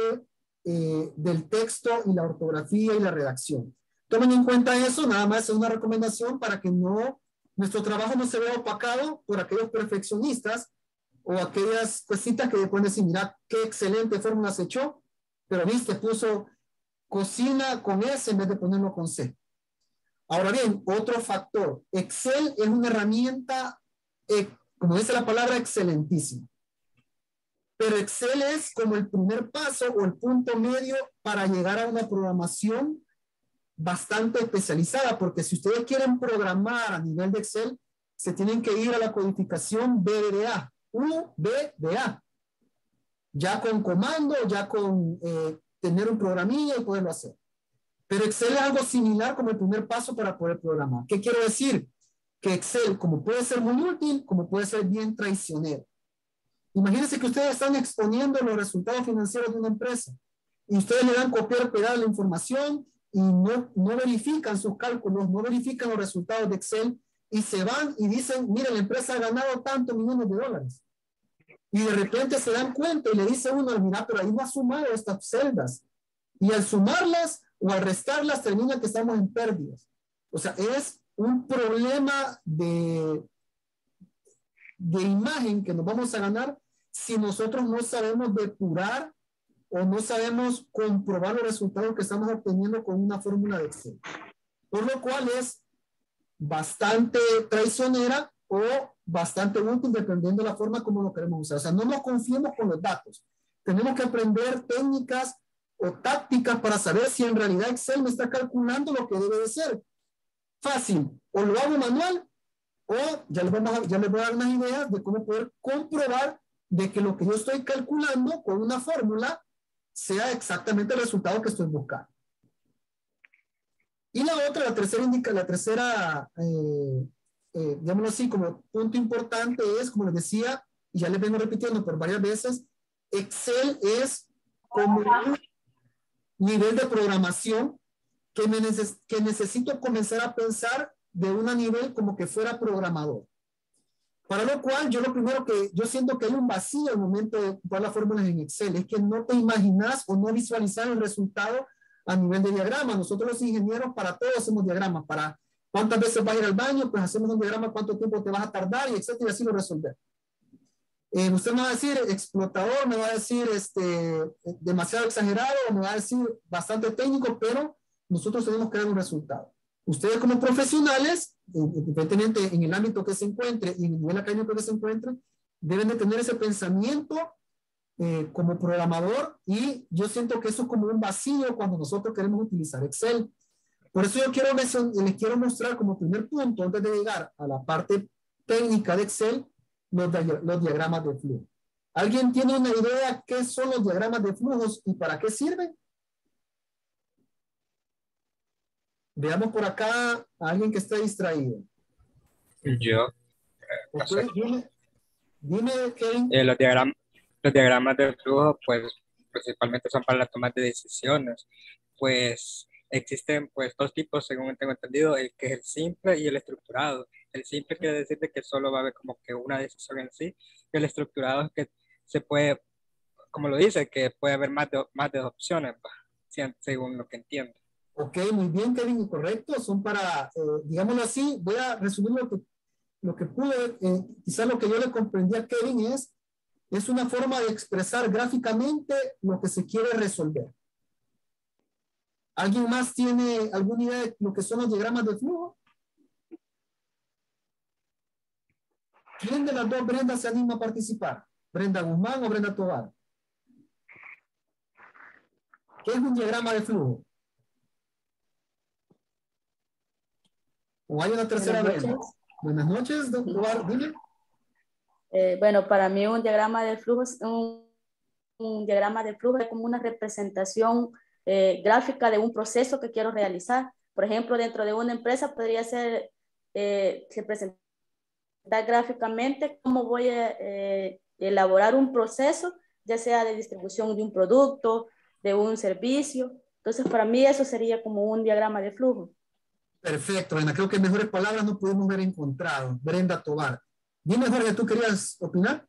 del texto y la ortografía y la redacción. Tomen en cuenta eso, nada más es una recomendación para que nuestro trabajo no se vea opacado por aquellos perfeccionistas o aquellas cositas que después decir, mira, qué excelente fórmula se echó, pero viste, puso cocina con S en vez de ponerlo con C. Ahora bien, otro factor, Excel es una herramienta, como dice la palabra, excelentísima. Pero Excel es como el primer paso o el punto medio para llegar a una programación bastante especializada, porque si ustedes quieren programar a nivel de Excel, se tienen que ir a la codificación VBA, VBA, ya con comando, ya con tener un programilla y poderlo hacer. Pero Excel es algo similar como el primer paso para poder programar. ¿Qué quiero decir? Que Excel, como puede ser muy útil, como puede ser bien traicionero. Imagínense que ustedes están exponiendo los resultados financieros de una empresa y ustedes le dan copiar, pegar la información y no verifican sus cálculos, no verifican los resultados de Excel y se van y dicen, mira, la empresa ha ganado tantos millones de dólares. Y de repente se dan cuenta y le dice uno, mira, pero ahí no ha sumado estas celdas. Y al sumarlas o al restarlas termina que estamos en pérdidas. O sea, es un problema de imagen que nos vamos a ganar si nosotros no sabemos depurar o no sabemos comprobar los resultados que estamos obteniendo con una fórmula de Excel. Por lo cual es bastante traicionera o bastante útil dependiendo de la forma como lo queremos usar. O sea, no nos confiemos con los datos. Tenemos que aprender técnicas o tácticas para saber si en realidad Excel me está calculando lo que debe de ser. Fácil. O lo hago manual o ya les voy a dar unas ideas de cómo poder comprobar de que lo que yo estoy calculando con una fórmula sea exactamente el resultado que estoy buscando. Y la tercera, digámoslo así, como punto importante es, como les decía, y ya les vengo repitiendo por varias veces, Excel es como un nivel de programación que necesito comenzar a pensar de un nivel como que fuera programador. Para lo cual, yo lo primero que yo siento que hay un vacío al momento de ocupar las fórmulas en Excel, es que no te imaginas o no visualizas el resultado a nivel de diagrama. Nosotros los ingenieros para todo hacemos diagramas, para cuántas veces vas a ir al baño, pues hacemos un diagrama, cuánto tiempo te vas a tardar, y etcétera, y así lo resolver. Usted me va a decir explotador, me va a decir demasiado exagerado, me va a decir bastante técnico, pero nosotros tenemos que dar un resultado. Ustedes como profesionales, independientemente en el ámbito que se encuentre y en el nivel académico que se encuentre, deben de tener ese pensamiento como programador, y yo siento que eso es como un vacío cuando nosotros queremos utilizar Excel. Por eso yo les quiero mostrar como primer punto, antes de llegar a la parte técnica de Excel, los diagramas de flujo. ¿Alguien tiene una idea qué son los diagramas de flujos y para qué sirven? Veamos por acá a alguien que esté distraído. Yo. Okay, dime Kevin. Los diagramas de flujo, pues, principalmente son para la toma de decisiones. Pues, existen, pues, dos tipos, según tengo entendido, el que es el simple y el estructurado. El simple quiere decir de que solo va a haber como que una decisión en sí, y el estructurado es que se puede, como lo dice, que puede haber más de opciones, según lo que entiendo. Ok, muy bien, Kevin, correcto. Son para, digámoslo así, voy a resumir lo que pude, quizás lo que yo le comprendí a Kevin es una forma de expresar gráficamente lo que se quiere resolver. ¿Alguien más tiene alguna idea de lo que son los diagramas de flujo? ¿Quién de las dos Brendas se anima a participar? ¿Brenda Guzmán o Brenda Tobar? ¿Qué es un diagrama de flujo? ¿O hay una tercera Buenas Brenda? noches. Buenas noches, doctor. Dime. Bueno, para mí un diagrama de flujo es un diagrama de flujo es como una representación gráfica de un proceso que quiero realizar. Por ejemplo, dentro de una empresa podría ser representar gráficamente cómo voy a elaborar un proceso, ya sea de distribución de un producto, de un servicio. Entonces, para mí eso sería como un diagrama de flujo. Perfecto, Brenda. Creo que mejores palabras no pudimos haber encontrado. Brenda Tobar. Dime, Jorge, ¿tú querías opinar?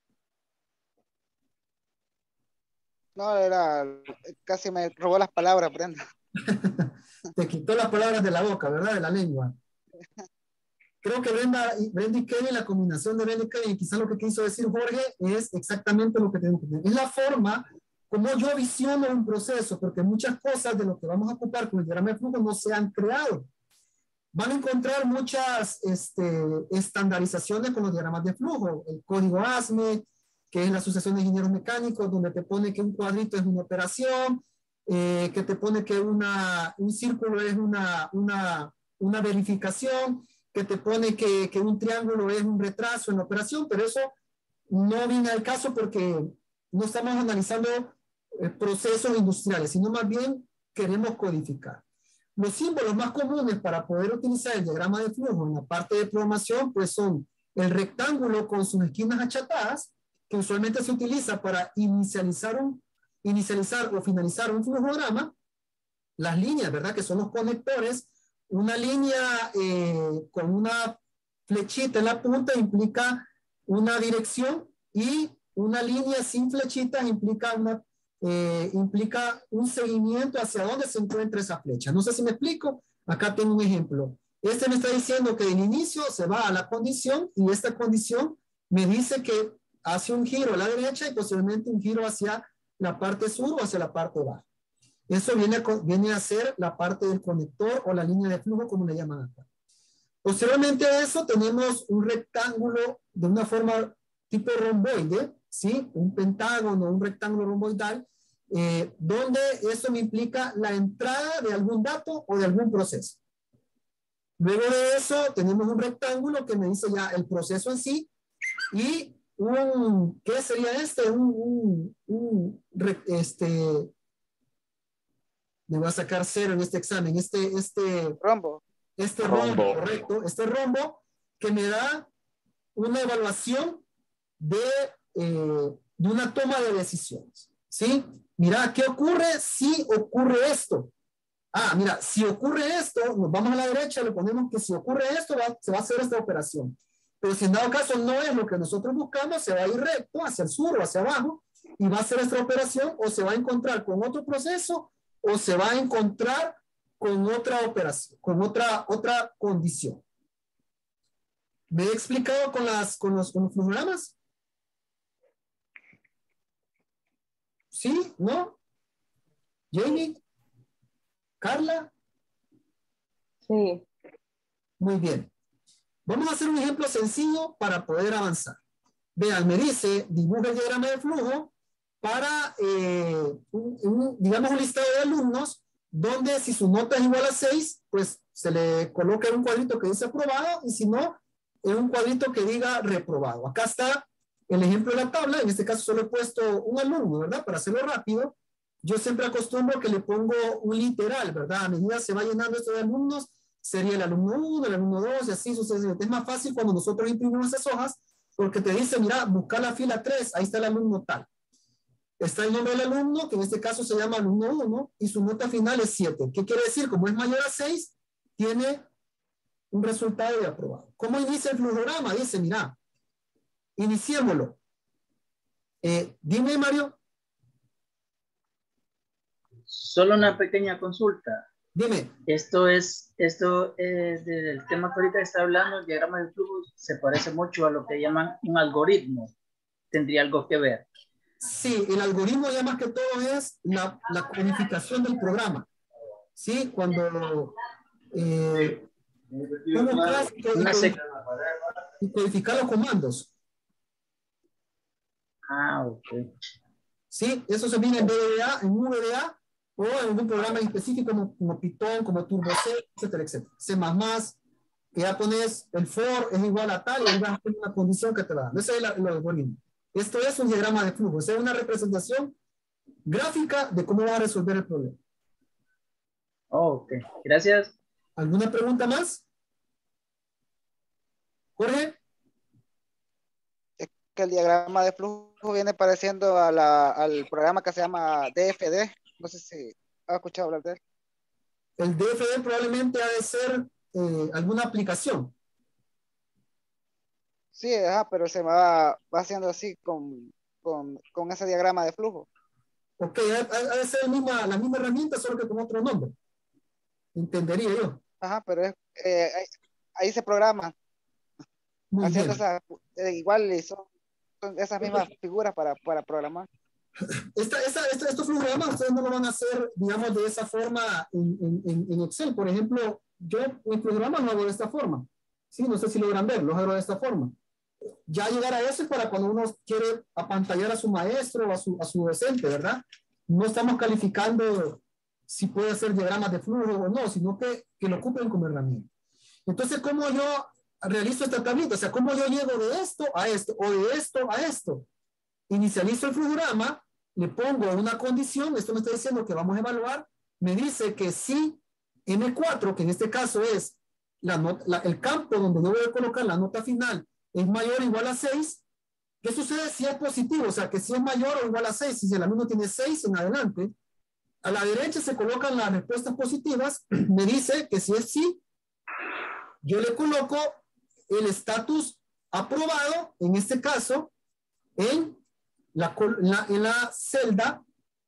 No, casi me robó las palabras, Brenda. Te quitó las palabras de la boca, ¿verdad? De la lengua. Creo que Brenda y Kevin, la combinación de Brenda y Kevin, quizás lo que quiso decir Jorge es exactamente lo que tenemos que tener. Es la forma como yo visiono un proceso, porque muchas cosas de lo que vamos a ocupar con el diagrama de flujo no se han creado. Van a encontrar muchas estandarizaciones con los diagramas de flujo. El código ASME, que es la Asociación de Ingenieros Mecánicos, donde te pone que un cuadrito es una operación, que te pone que un círculo es una verificación, que te pone que un triángulo es un retraso en la operación, pero eso no viene al caso porque no estamos analizando procesos industriales, sino más bien queremos codificar. Los símbolos más comunes para poder utilizar el diagrama de flujo en la parte de programación pues son el rectángulo con sus esquinas achatadas, que usualmente se utiliza para inicializar o finalizar un flujograma, las líneas, ¿verdad? Que son los conectores. Una línea con una flechita en la punta implica una dirección y una línea sin flechitas implica un seguimiento hacia dónde se encuentra esa flecha. No sé si me explico. Acá tengo un ejemplo. Este me está diciendo que el inicio se va a la condición y esta condición me dice que hace un giro a la derecha y posiblemente un giro hacia la parte sur o hacia la parte baja. Eso viene a ser la parte del conector o la línea de flujo, como le llaman acá. Posteriormente a eso tenemos un rectángulo de una forma tipo romboide, ¿sí? Un pentágono, un rectángulo romboidal, donde eso me implica la entrada de algún dato o de algún proceso. Luego de eso tenemos un rectángulo que me dice ya el proceso en sí y ¿qué sería me voy a sacar 0 en este examen, Rombo. rombo, correcto, este rombo que me da una evaluación de una toma de decisiones, ¿sí? Mira, ¿qué ocurre si ocurre esto? Ah, mira, si ocurre esto, nos vamos a la derecha, le ponemos que si ocurre esto, se va a hacer esta operación. Pero si en dado caso no es lo que nosotros buscamos, se va a ir recto hacia el sur o hacia abajo y va a hacer esta operación o se va a encontrar con otro proceso o se va a encontrar con otra operación, con otra condición. ¿Me he explicado con los flujogramas? ¿Sí? ¿No? ¿Jamie? ¿Carla? Sí. Muy bien. Vamos a hacer un ejemplo sencillo para poder avanzar. Vean, me dice, dibuja el diagrama de flujo para, digamos, un listado de alumnos donde si su nota es igual a 6, pues se le coloca en un cuadrito que dice aprobado y si no, en un cuadrito que diga reprobado. Acá está el ejemplo de la tabla. En este caso solo he puesto un alumno, ¿verdad? Para hacerlo rápido. Yo siempre acostumbro que le pongo un literal, ¿verdad? A medida se va llenando esto de alumnos, sería el alumno 1, el alumno 2 y así sucesivamente. Es más fácil cuando nosotros imprimimos esas hojas porque te dice, mira, busca la fila 3, ahí está el alumno tal. Está el nombre del alumno, que en este caso se llama alumno 1, y su nota final es 7. ¿Qué quiere decir? Como es mayor a 6, tiene un resultado de aprobado. ¿Cómo inicia el flujograma? Dice, mira, iniciémoslo. Dime, Mario. Solo una pequeña consulta. Dime. Esto es del tema que ahorita está hablando, el diagrama de flujo se parece mucho a lo que llaman un algoritmo. ¿Tendría algo que ver? Sí, el algoritmo ya más que todo es la codificación del programa. ¿Sí? Cuando y codificar los comandos. Ah, ok. Sí, eso se viene en VBA, en VBA o en algún programa específico como Python, como Turbo C, etcétera, etcétera. C++, que ya pones el for es igual a tal y ahí vas a hacer una condición que te va dando. Ese es el algoritmo. Esto es un diagrama de flujo. Es una representación gráfica de cómo va a resolver el problema. Ok, gracias. ¿Alguna pregunta más? Jorge. Es que el diagrama de flujo viene pareciendo al programa que se llama DFD. No sé si has escuchado hablar de él. El DFD probablemente ha de ser alguna aplicación. Sí, ajá, pero se va haciendo así con ese diagrama de flujo. Ok, ha de ser la misma herramienta, solo que con otro nombre. Entendería yo. Ajá, pero ahí se programa. Muy Haciendo bien. igual y son esas mismas figuras para programar. Estos flogramas ustedes no lo van a hacer, digamos, de esa forma en Excel. Por ejemplo, yo mi programa lo hago de esta forma. Sí, no sé si logran ver, lo hago de esta forma. Ya llegar a eso es para cuando uno quiere apantallar a su maestro o a su docente, ¿verdad? No estamos calificando si puede hacer diagramas de flujo o no, sino que lo ocupen como herramienta. Entonces, ¿cómo yo realizo esta tablita? O sea, ¿cómo yo llego de esto a esto o de esto a esto? Inicializo el flujograma, le pongo una condición, esto me está diciendo que vamos a evaluar, me dice que si M4, que en este caso es el campo donde yo voy a colocar la nota final, es mayor o igual a 6, ¿qué sucede si es positivo? O sea, que si es mayor o igual a 6, si el alumno tiene 6 en adelante, a la derecha se colocan las respuestas positivas, me dice que si es sí, yo le coloco el estatus aprobado, en este caso, en la celda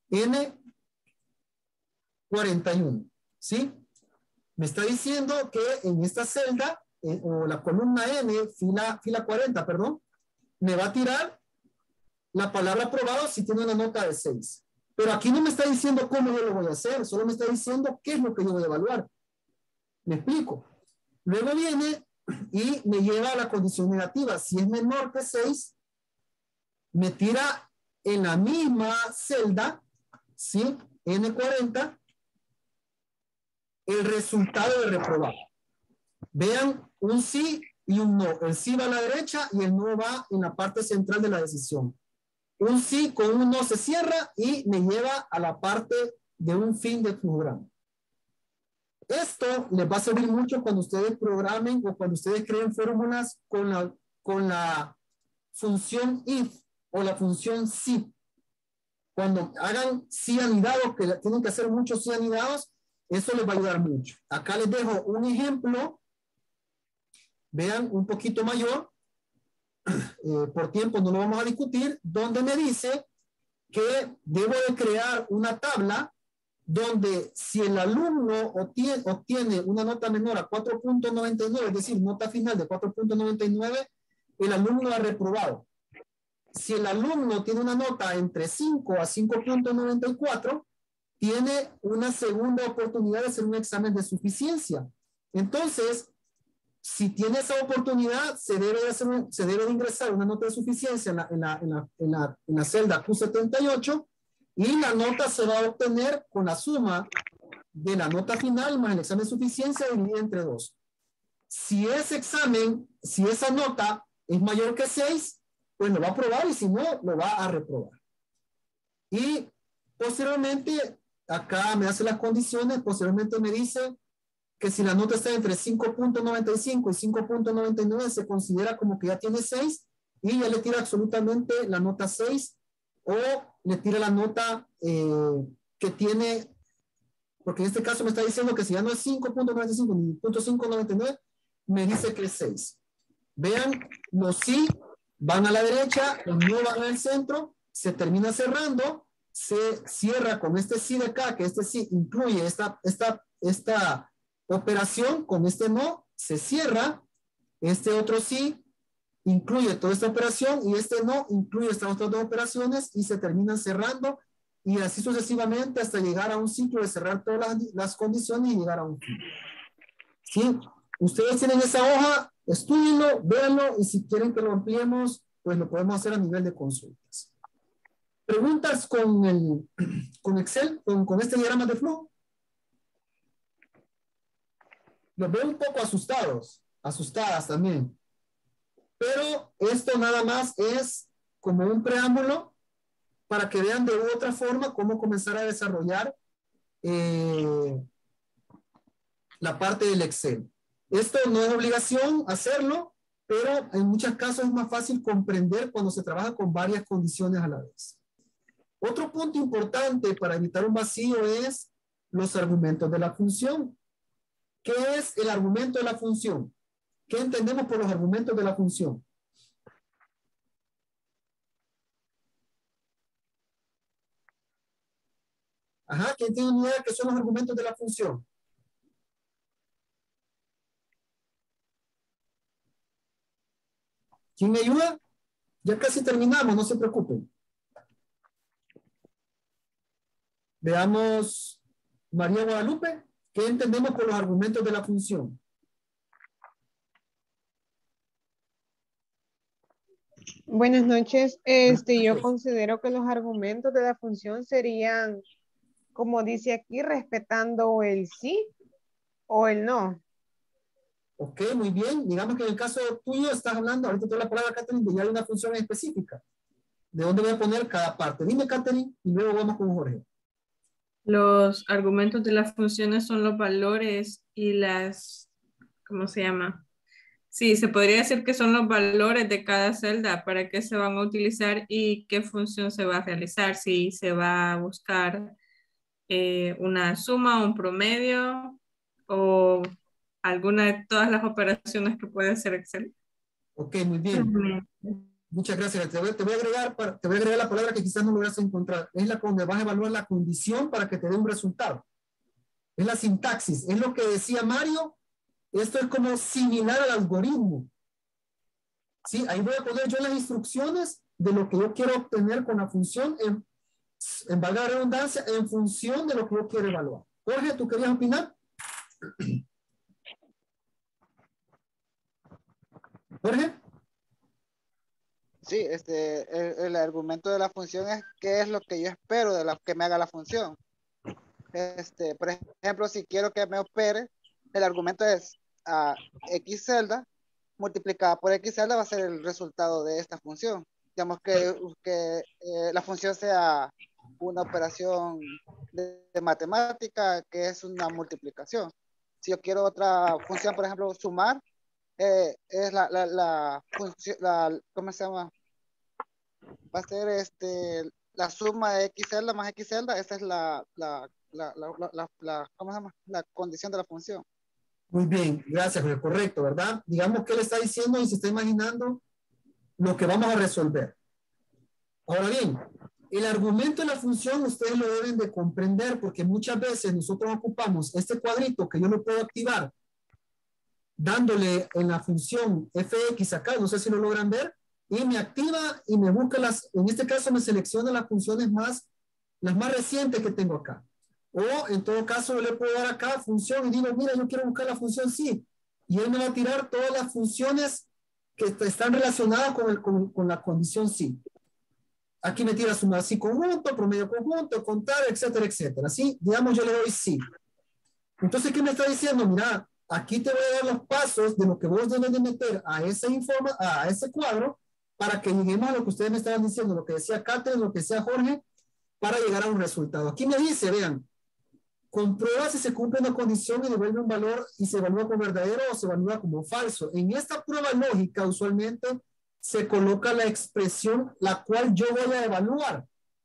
N41, ¿sí? Me está diciendo que en esta celda, o la columna N, fila 40, perdón, me va a tirar la palabra aprobado si tiene una nota de 6. Pero aquí no me está diciendo cómo yo lo voy a hacer, solo me está diciendo qué es lo que yo voy a evaluar. ¿Me explico? Luego viene y me lleva a la condición negativa. Si es menor que 6, me tira en la misma celda, ¿sí? N40, el resultado de reprobar. Vean un sí y un no. El sí va a la derecha y el no va en la parte central de la decisión. Un sí con un no se cierra y me lleva a la parte de un fin del programa. Esto les va a servir mucho cuando ustedes programen o cuando ustedes creen fórmulas con la función if o la función si. Cuando hagan sí anidados, que tienen que hacer muchos sí anidados, eso les va a ayudar mucho. Acá les dejo un ejemplo, vean, un poquito mayor, por tiempo no lo vamos a discutir, donde me dice que debo de crear una tabla donde si el alumno obtiene una nota menor a 4.99, es decir, nota final de 4.99, el alumno ha reprobado. Si el alumno tiene una nota entre 5 a 5.94, tiene una segunda oportunidad de hacer un examen de suficiencia. Entonces, si tiene esa oportunidad, se debe de ingresar una nota de suficiencia en la celda Q78 y la nota se va a obtener con la suma de la nota final más el examen de suficiencia dividida entre 2. Si esa nota es mayor que 6, pues lo va a aprobar y si no, lo va a reprobar. Y posteriormente, acá me hace las condiciones, posteriormente me dice que si la nota está entre 5.95 y 5.99 se considera como que ya tiene 6 y ya le tira absolutamente la nota 6 o le tira la nota que tiene, porque en este caso me está diciendo que si ya no es 5.95 ni 0.599, me dice que es 6. Vean, los sí van a la derecha, los no van al centro, se termina cerrando, se cierra con este sí de acá, que este sí incluye esta operación, con este no, se cierra, este otro sí incluye toda esta operación y este no incluye estas otras dos operaciones y se terminan cerrando y así sucesivamente hasta llegar a un ciclo de cerrar todas las condiciones y llegar a un fin. ¿Sí? Ustedes tienen esa hoja, estúdienlo, véanlo y si quieren que lo ampliemos, pues lo podemos hacer a nivel de consultas. ¿Preguntas con Excel, con este diagrama de flujo? Los veo un poco asustados. asustadas también. Pero esto nada más es como un preámbulo para que vean de otra forma cómo comenzar a desarrollar la parte del Excel. Esto no es obligación hacerlo, pero en muchos casos es más fácil comprender cuando se trabaja con varias condiciones a la vez. Otro punto importante para evitar un vacío es los argumentos de la función. ¿Qué es el argumento de la función? ¿Qué entendemos por los argumentos de la función? Ajá, ¿quién tiene una idea de qué son los argumentos de la función? ¿Quién me ayuda? Ya casi terminamos, no se preocupen. Veamos, María Guadalupe, ¿qué entendemos por los argumentos de la función? Buenas noches. Yo considero que los argumentos de la función serían, como dice aquí, respetando el sí o el no. Ok, muy bien. Digamos que en el caso tuyo estás hablando, ahorita te doy la palabra, Catherine, de ya hay una función específica. ¿De dónde voy a poner cada parte? Dime, Catherine, y luego vamos con Jorge. Los argumentos de las funciones son los valores y las, ¿cómo se llama? Sí, se podría decir que son los valores de cada celda, para qué se van a utilizar y qué función se va a realizar. Si se va a buscar una suma, un promedio o alguna de todas las operaciones que puede hacer Excel. Ok, muy bien. Muchas gracias. Te voy a agregar la palabra que quizás no logras encontrar. Es la donde vas a evaluar la condición para que te dé un resultado. Es la sintaxis. Es lo que decía Mario. Esto es como similar al algoritmo. ¿Sí? Ahí voy a poner yo las instrucciones de lo que yo quiero obtener con la función en valga la redundancia, en función de lo que yo quiero evaluar. Jorge, ¿tú querías opinar? Jorge. Sí, el argumento de la función es qué es lo que yo espero de que me haga la función. Por ejemplo, si quiero que me opere, el argumento es X celda multiplicada por X celda va a ser el resultado de esta función. Digamos que la función sea una operación de matemática que es una multiplicación. Si yo quiero otra función, por ejemplo, sumar, es la función, ¿cómo se llama? Va a ser la suma de X celda más X celda, esa es ¿cómo se llama? La condición de la función. Muy bien, gracias, correcto, ¿verdad? Digamos que él está diciendo y se está imaginando lo que vamos a resolver. Ahora bien, el argumento de la función ustedes lo deben de comprender porque muchas veces nosotros ocupamos este cuadrito que yo no puedo activar dándole en la función fx acá, no sé si lo logran ver, y me activa y me busca en este caso me selecciona las funciones las más recientes que tengo acá. O en todo caso yo le puedo dar acá función y digo, mira, yo quiero buscar la función sí. Y él me va a tirar todas las funciones que están relacionadas con la condición sí. Aquí me tira suma sí conjunto, promedio conjunto, contar, etcétera, etcétera. Así, digamos, yo le doy sí. Entonces, ¿qué me está diciendo? Mira, aquí te voy a dar los pasos de lo que vos debes de meter a ese cuadro para que lleguemos a lo que ustedes me estaban diciendo, lo que decía Catherine, lo que decía Jorge, para llegar a un resultado. Aquí me dice, vean, comprueba si se cumple una condición y devuelve un valor y se evalúa como verdadero o se evalúa como falso. En esta prueba lógica, usualmente, se coloca la expresión la cual yo voy a evaluar.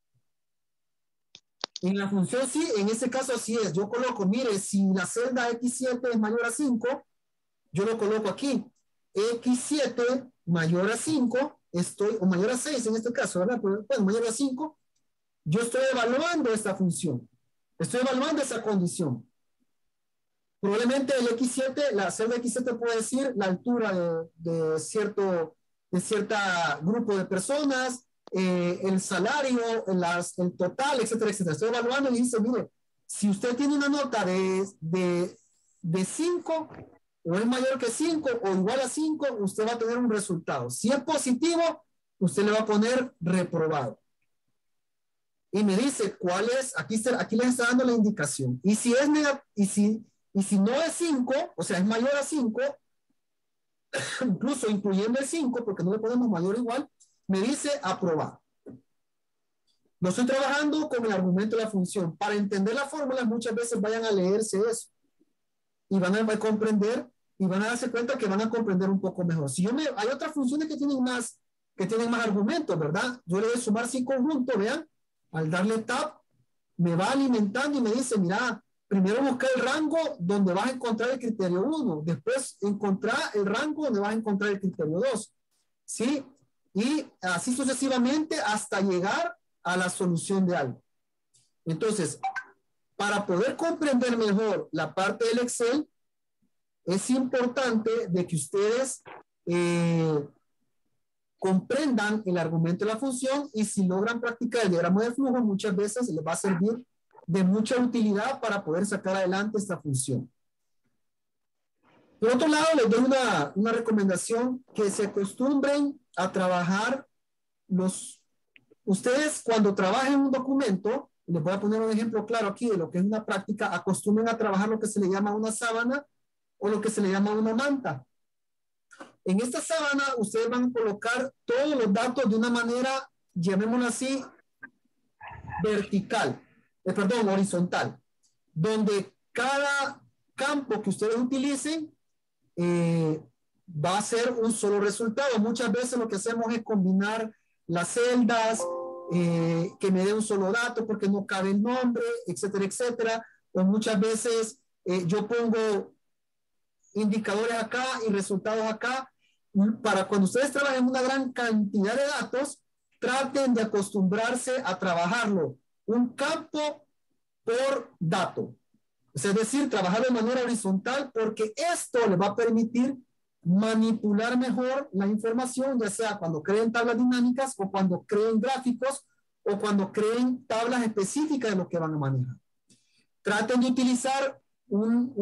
En la función sí, en este caso así es. Yo coloco, mire, si la celda X7 es mayor a 5, yo lo coloco aquí. X7 mayor a 5, o mayor a 6 en este caso, ¿verdad? Pero, bueno, mayor a 5, yo estoy evaluando esta función. Estoy evaluando esa condición. Probablemente el X7, la celda X7 puede decir la altura de cierto grupo de personas, el salario, el total, etcétera, etcétera. Estoy evaluando y dice, mire, si usted tiene una nota de 5 o es mayor que 5 o igual a 5, usted va a tener un resultado. Si es positivo, usted le va a poner reprobado. Y me dice cuál es, aquí les está dando la indicación. Y si es negativo, y si no es 5, o sea, es mayor a 5, incluso incluyendo el 5, porque no le ponemos mayor o igual, me dice aprobar. No estoy trabajando con el argumento de la función. Para entender la fórmula, muchas veces vayan a leerse eso y van a comprender y van a darse cuenta que van a comprender un poco mejor. Si hay otras funciones que tienen más argumentos, ¿verdad? Yo le voy a sumar sin conjunto, vean, al darle tab, me va alimentando y me dice, mira, primero buscar el rango donde vas a encontrar el criterio 1, después encontrar el rango donde vas a encontrar el criterio 2, ¿sí? Y así sucesivamente hasta llegar a la solución de algo. Entonces, para poder comprender mejor la parte del Excel, es importante de que ustedes comprendan el argumento de la función, y si logran practicar el diagrama de flujo, muchas veces les va a servir de mucha utilidad para poder sacar adelante esta función. Por otro lado, les doy una recomendación, que se acostumbren a trabajar ustedes cuando trabajen un documento, les voy a poner un ejemplo claro aquí de lo que es una práctica, acostumbren a trabajar lo que se le llama una sábana o lo que se le llama una manta. En esta sábana ustedes van a colocar todos los datos de una manera, llamémoslo así, horizontal, donde cada campo que ustedes utilicen va a ser un solo resultado. Muchas veces lo que hacemos es combinar las celdas, que me dé un solo dato porque no cabe el nombre, etcétera, etcétera. O muchas veces yo pongo indicadores acá y resultados acá. Para cuando ustedes trabajen una gran cantidad de datos, traten de acostumbrarse a trabajarlo un campo por dato. Es decir, trabajar de manera horizontal, porque esto les va a permitir manipular mejor la información, ya sea cuando creen tablas dinámicas o cuando creen gráficos o cuando creen tablas específicas de lo que van a manejar. Traten de utilizar un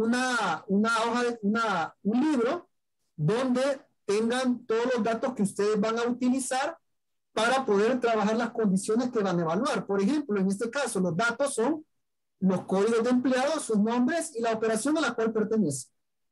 libro donde tengan todos los datos que ustedes van a utilizar para poder trabajar las condiciones que van a evaluar. Por ejemplo, en este caso, los datos son los códigos de empleados, sus nombres y la operación a la cual pertenece.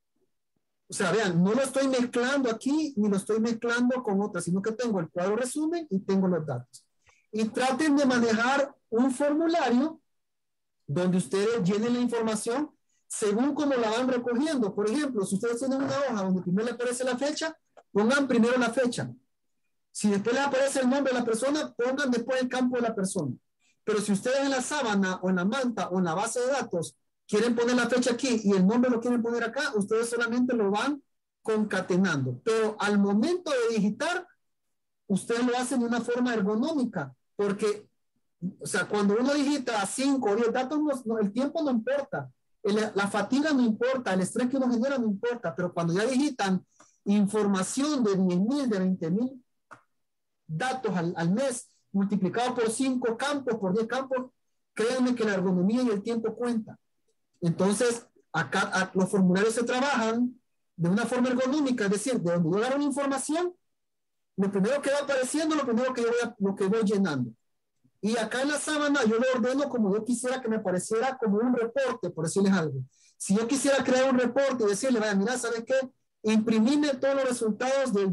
O sea, vean, no lo estoy mezclando aquí, ni lo estoy mezclando con otras, sino que tengo el cuadro resumen y tengo los datos. Y traten de manejar un formulario donde ustedes llenen la información según cómo la van recogiendo. Por ejemplo, si ustedes tienen una hoja donde primero le aparece la fecha, pongan primero la fecha. Si después les aparece el nombre de la persona, pongan después el campo de la persona. Pero si ustedes en la sábana o en la manta o en la base de datos quieren poner la fecha aquí y el nombre lo quieren poner acá, ustedes solamente lo van concatenando. Pero al momento de digitar, ustedes lo hacen de una forma ergonómica, porque, o sea, cuando uno digita 5 o 10 datos, el tiempo no importa, la fatiga no importa, el estrés que uno genera no importa, pero cuando ya digitan información de 10,000, de 20,000 datos al mes, multiplicado por 5 campos, por 10 campos, créanme que la ergonomía y el tiempo cuentan. Entonces, acá los formularios se trabajan de una forma ergonómica, es decir, de donde yo agarro una información, lo primero que va apareciendo, lo primero que yo voy llenando. Y acá en la sábana yo lo ordeno como yo quisiera que me apareciera como un reporte, por decirles algo. Si yo quisiera crear un reporte y decirle, vaya, mira, ¿sabes qué? Imprimime todos los resultados del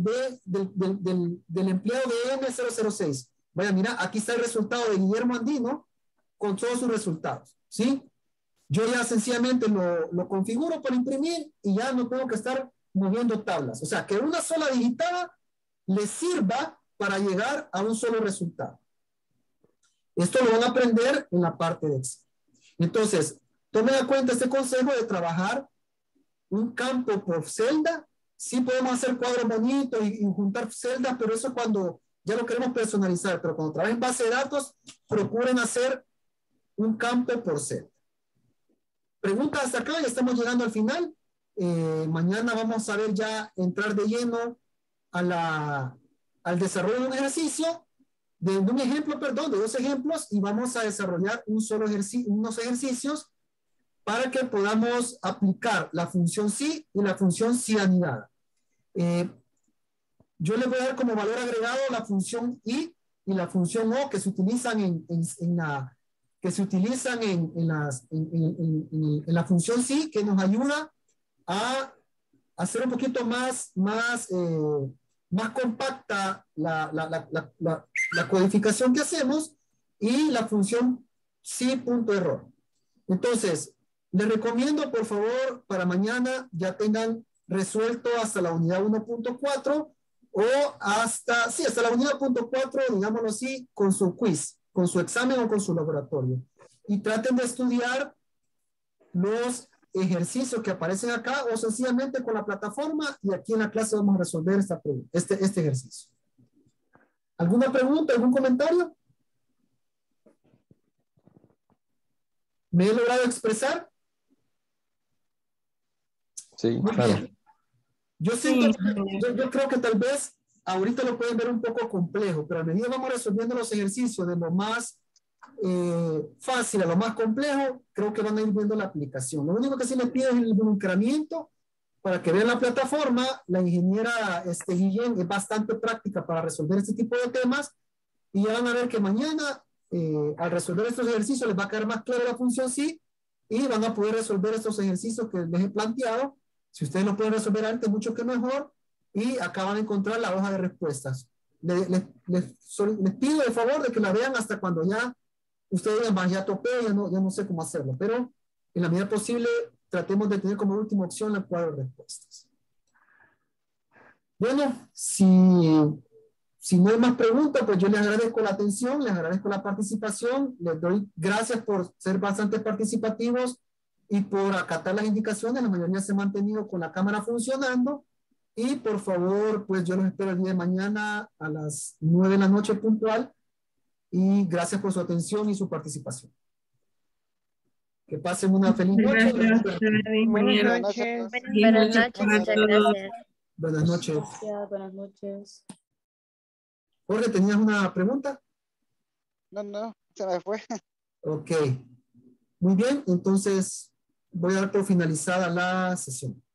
empleado de M006. Vaya, mira, aquí está el resultado de Guillermo Andino con todos sus resultados, ¿sí? Yo ya sencillamente lo configuro para imprimir y ya no tengo que estar moviendo tablas. O sea, que una sola digitada le sirva para llegar a un solo resultado. Esto lo van a aprender en la parte de Excel. Entonces, tomen en cuenta este consejo de trabajar un campo por celda. Sí podemos hacer cuadros bonitos y juntar celdas, pero eso cuando ya lo queremos personalizar. Pero cuando trabajen base de datos, procuren hacer un campo por celda. Preguntas hasta acá, ya estamos llegando al final. Mañana vamos a ver ya entrar de lleno al desarrollo de un ejercicio, de un ejemplo, perdón, de 2 ejemplos, y vamos a desarrollar unos ejercicios para que podamos aplicar la función sí y la función sí anidada. Yo les voy a dar como valor agregado la función y la función o que se utilizan en la función sí, que nos ayuda a hacer un poquito más compacta la codificación que hacemos y la función sí.error. Entonces, les recomiendo, por favor, para mañana ya tengan resuelto hasta la unidad 1.4 o hasta la unidad 1.4, digámoslo así, con su quiz, con su examen o con su laboratorio. Y traten de estudiar los ejercicios que aparecen acá o sencillamente con la plataforma, y aquí en la clase vamos a resolver este ejercicio. ¿Alguna pregunta, algún comentario? ¿Me he logrado expresar? Sí, muy claro. bien. Yo creo que tal vez ahorita lo pueden ver un poco complejo, pero a medida vamos resolviendo los ejercicios de lo más fácil a lo más complejo, creo que van a ir viendo la aplicación. Lo único que sí les pido es el involucramiento para que vean la plataforma. La ingeniera Guillén es bastante práctica para resolver este tipo de temas, y ya van a ver que mañana al resolver estos ejercicios les va a quedar más clara la función sí, y van a poder resolver estos ejercicios que les he planteado. Si ustedes lo pueden resolver antes, mucho que mejor, y acá van a encontrar la hoja de respuestas. Les pido de favor de que la vean hasta cuando ya ustedes digan, ya topé, ya no sé cómo hacerlo, pero en la medida posible tratemos de tener como última opción el cuadro de respuestas. Bueno, si no hay más preguntas, pues yo les agradezco la atención, les agradezco la participación, les doy gracias por ser bastante participativos y por acatar las indicaciones. La mayoría se ha mantenido con la cámara funcionando, y por favor, pues yo los espero el día de mañana a las 9 de la noche puntual, y gracias por su atención y su participación. Que pasen una feliz noche. Buenas noches. Buenas noches, muchas gracias. Buenas noches. Gracias, buenas noches. Jorge, ¿tenías una pregunta? No, se me fue. Ok. Muy bien, entonces voy a dar por finalizada la sesión.